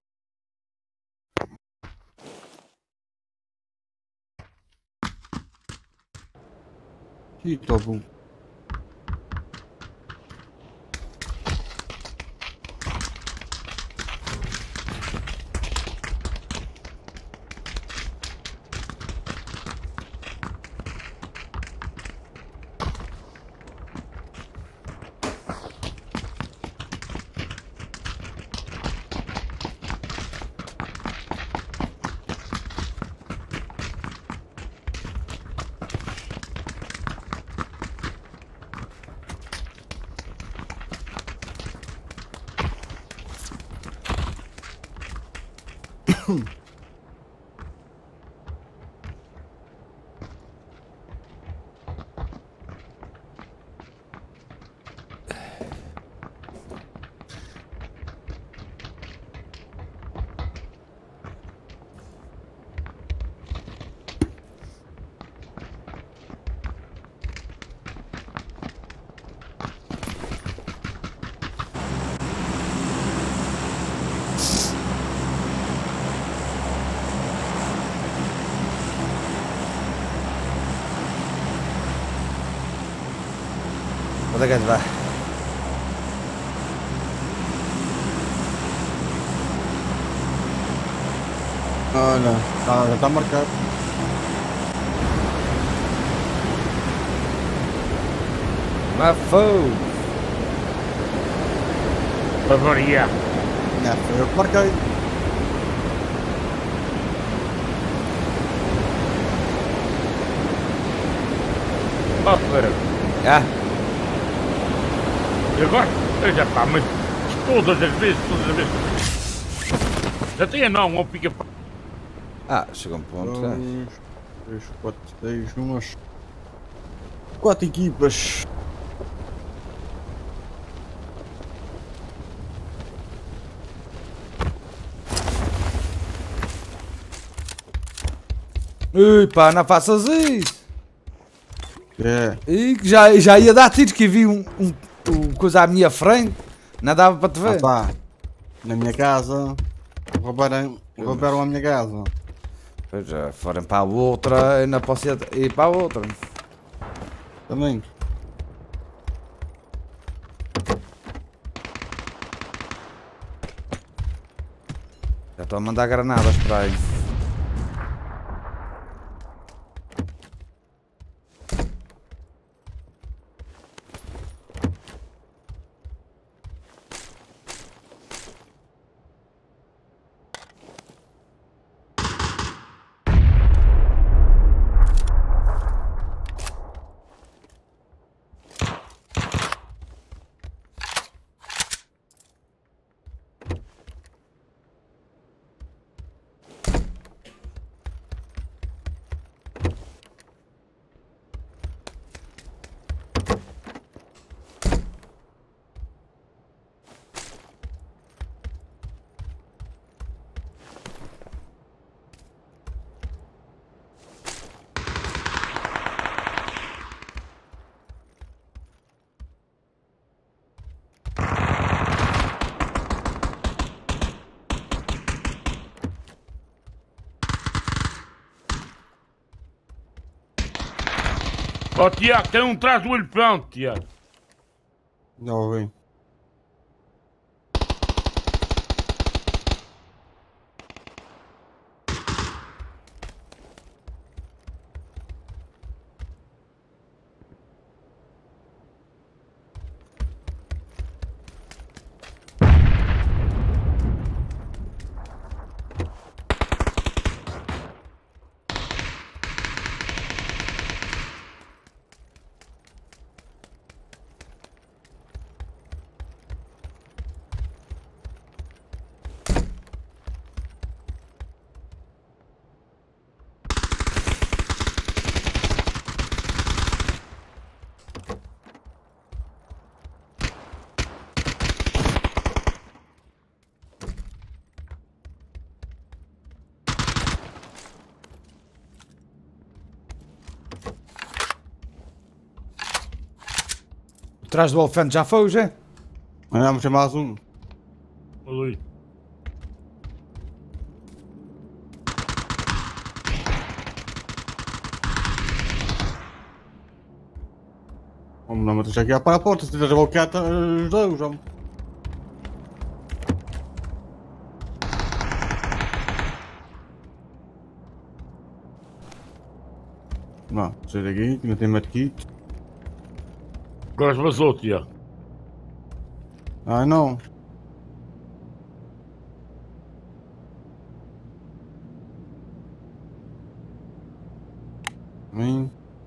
Ih, tá bom. da galera. Olha, já está marcado. Mas foi. Para variar. Não, foi eu que marquei. Oh, pera. Ah, E agora? Já pá, mas todas as vezes. Já tinha não, ou pica. chegou um ponto. né? 2, 3, 4, 6, umas 4 equipas. Ui, pá, não faças isso. É, E que já ia dar tiros que vi um coisa à minha frente. Não dava para te ver. pá, na minha casa, roubaram a minha casa. Pois já forem para a outra, eu não posso ir para a outra. Também. Já estou a mandar granadas para aí. Ó, Tiago, tem um atrás do elefante, Tiago. Já ouvi. Atrás do elefante já foi, já? Vamos ter mais um. Ui. Vamos não, mas deixa aqui para a porta, se tiveres a bloquear, os dois, vamos. Não, sai daqui, que não tem medkit. Agora vazou, Tiago. Ai não. Vem.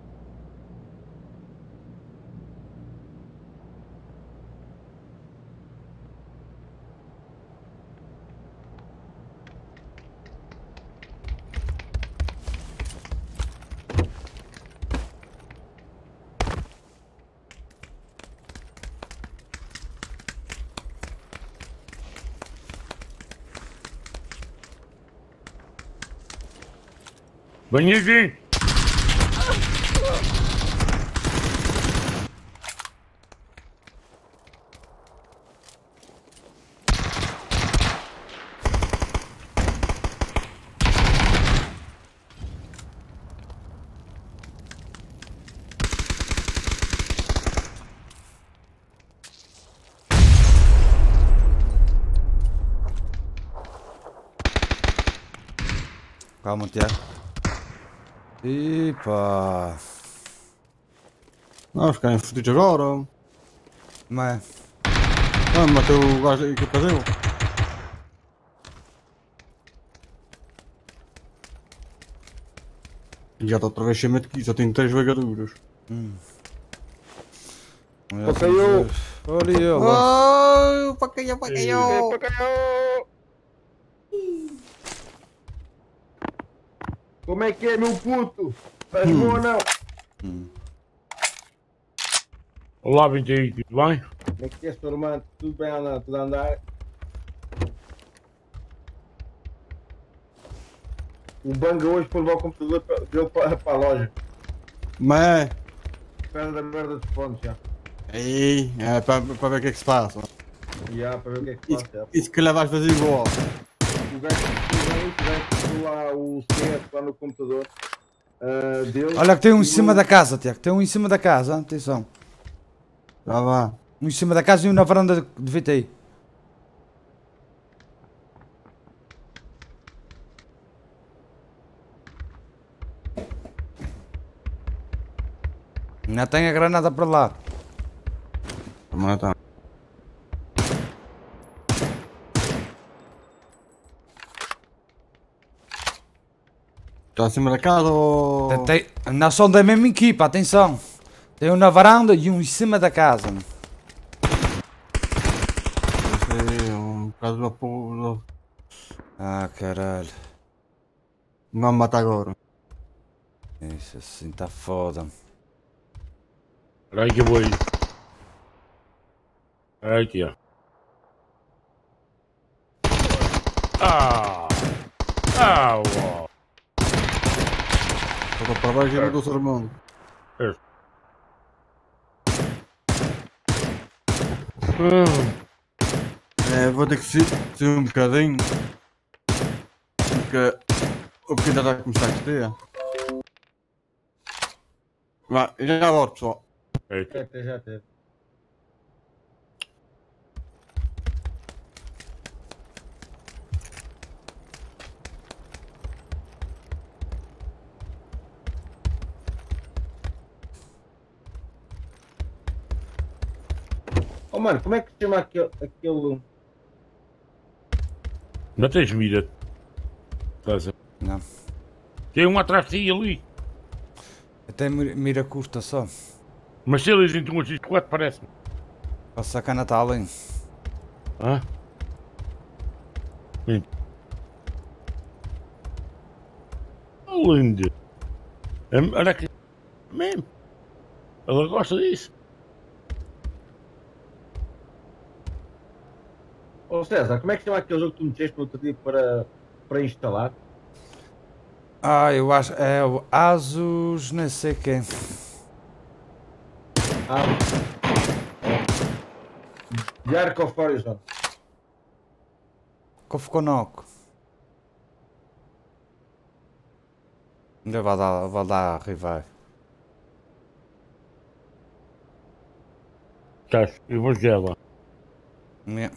Venha aqui. Calma, Tiago. Epa. Não, os caras fodidos agora. Mas Ah, mateu o gajo da equipa dele. Já está outra vez cheio de aqui, só tenho 3 vagaduras. Caiu. Olha ele. Oh, pacaiou. Como é que é, meu puto? Estás bom ou não? Olá, 28, tudo bem? Como é que é, seu irmão? Tudo bem ou não? Tudo a andar? O Banga hoje foi levar o computador dele para a loja. Mas, Perto da merda dos fones, já. aí, é para ver o que é que se passa. Já, para ver o que é que se passa. já. E se calhar vais fazer igual. O gajo que lá o CS lá no computador dele. Olha que tem um em cima da casa, Tiago. Tem um em cima da casa, atenção. Já vá. Um em cima da casa e um na varanda de VTI. Ainda tem a granada para lá. Vamos lá, Está acima da casa ou... Não são da mesma equipa, atenção. Tem um na varanda e um em cima da casa. Sei, um bocado do apoio. Ah, caralho. Não me mata agora. Isso assim tá foda. Espera aí que eu vou aí. Espera aí, aqui, ó. Uau. Estou para baixo e não dou seu irmão. É, vou ter que sair um bocadinho. Porque o pequeno está a começar a crescer. Vá, já volto, pessoal. Já teve. Oh mano, como é que se chama aquele... Não tens mira? Estás a... Não. Tem um atrás de ti ali. Até mira curta só. Mas se eles entram um X4 parece-me. A sacana está além. Hã? Linda. Olha aqui. Mesmo. Ela gosta disso. Ô César, como é que se chama aquele jogo que tu meteste no outro dia para instalar? Ah, eu acho. É o Asus, não sei quem. Dark of Horizon. Kofukonoko. Ainda vai dar revive. Tá, eu vou já lá. Yeah.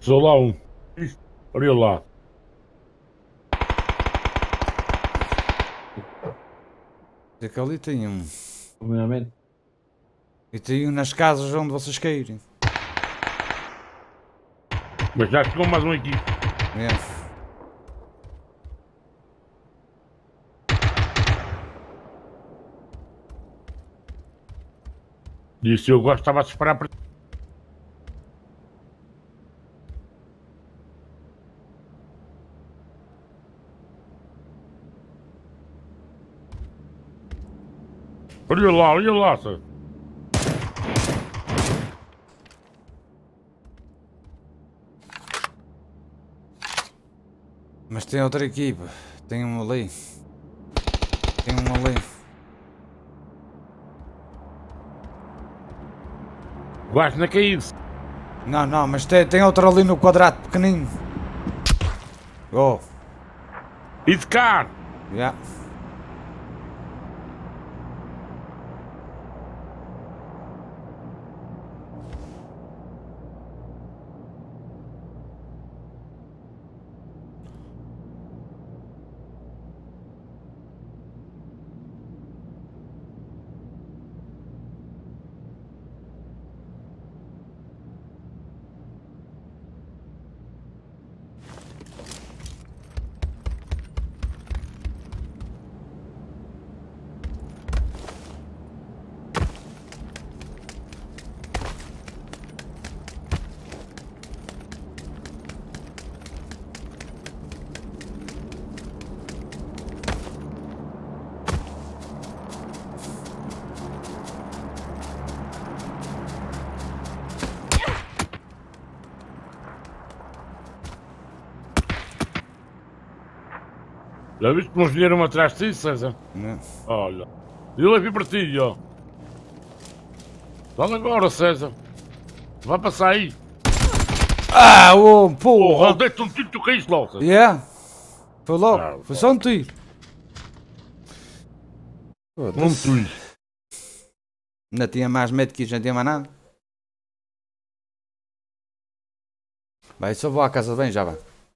Sou lá um. Ixi, olha lá. É que ali tem um. Primeiramente. E tem um nas casas onde vocês caírem. Mas já chegou mais um aqui. É. Disse eu gostava de esperar para. Olha lá, senhor. Mas tem outra equipa. Tem um ali. Tem um ali. Vais na caída. Não, mas tem outro ali no quadrado pequenino. Oh, E de carro. já. Já viste como vieram atrás de ti, César? Não. Olha. Eu aqui para ti, ó. Fala agora, César. Vai passar aí. Ah, oh, Porra, porra! dei-te um tiro, tu caíste logo, César. Yeah. Foi logo. Ah, Foi só um tiro. Um Foda-se. tiro. Ainda tinha mais medo que isto, não tinha mais nada. Vai, só vou à casa de bem, já vai.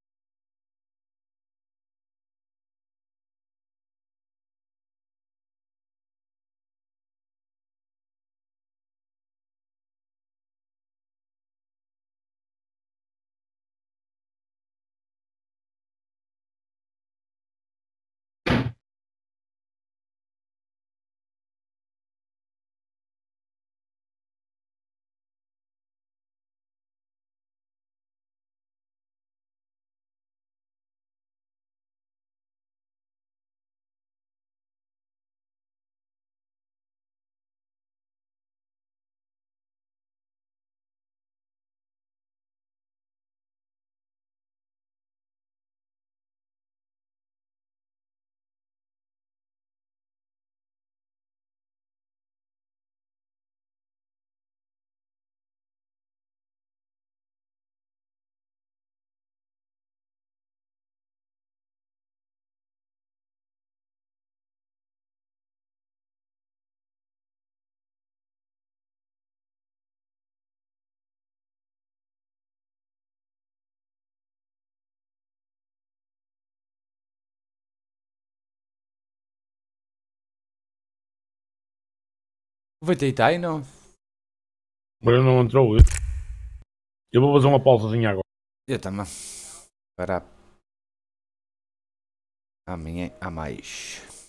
Vai-te aí, não? Mas não entrou. Eu vou fazer uma pausazinha agora. Eu também. Para amanhã há mais.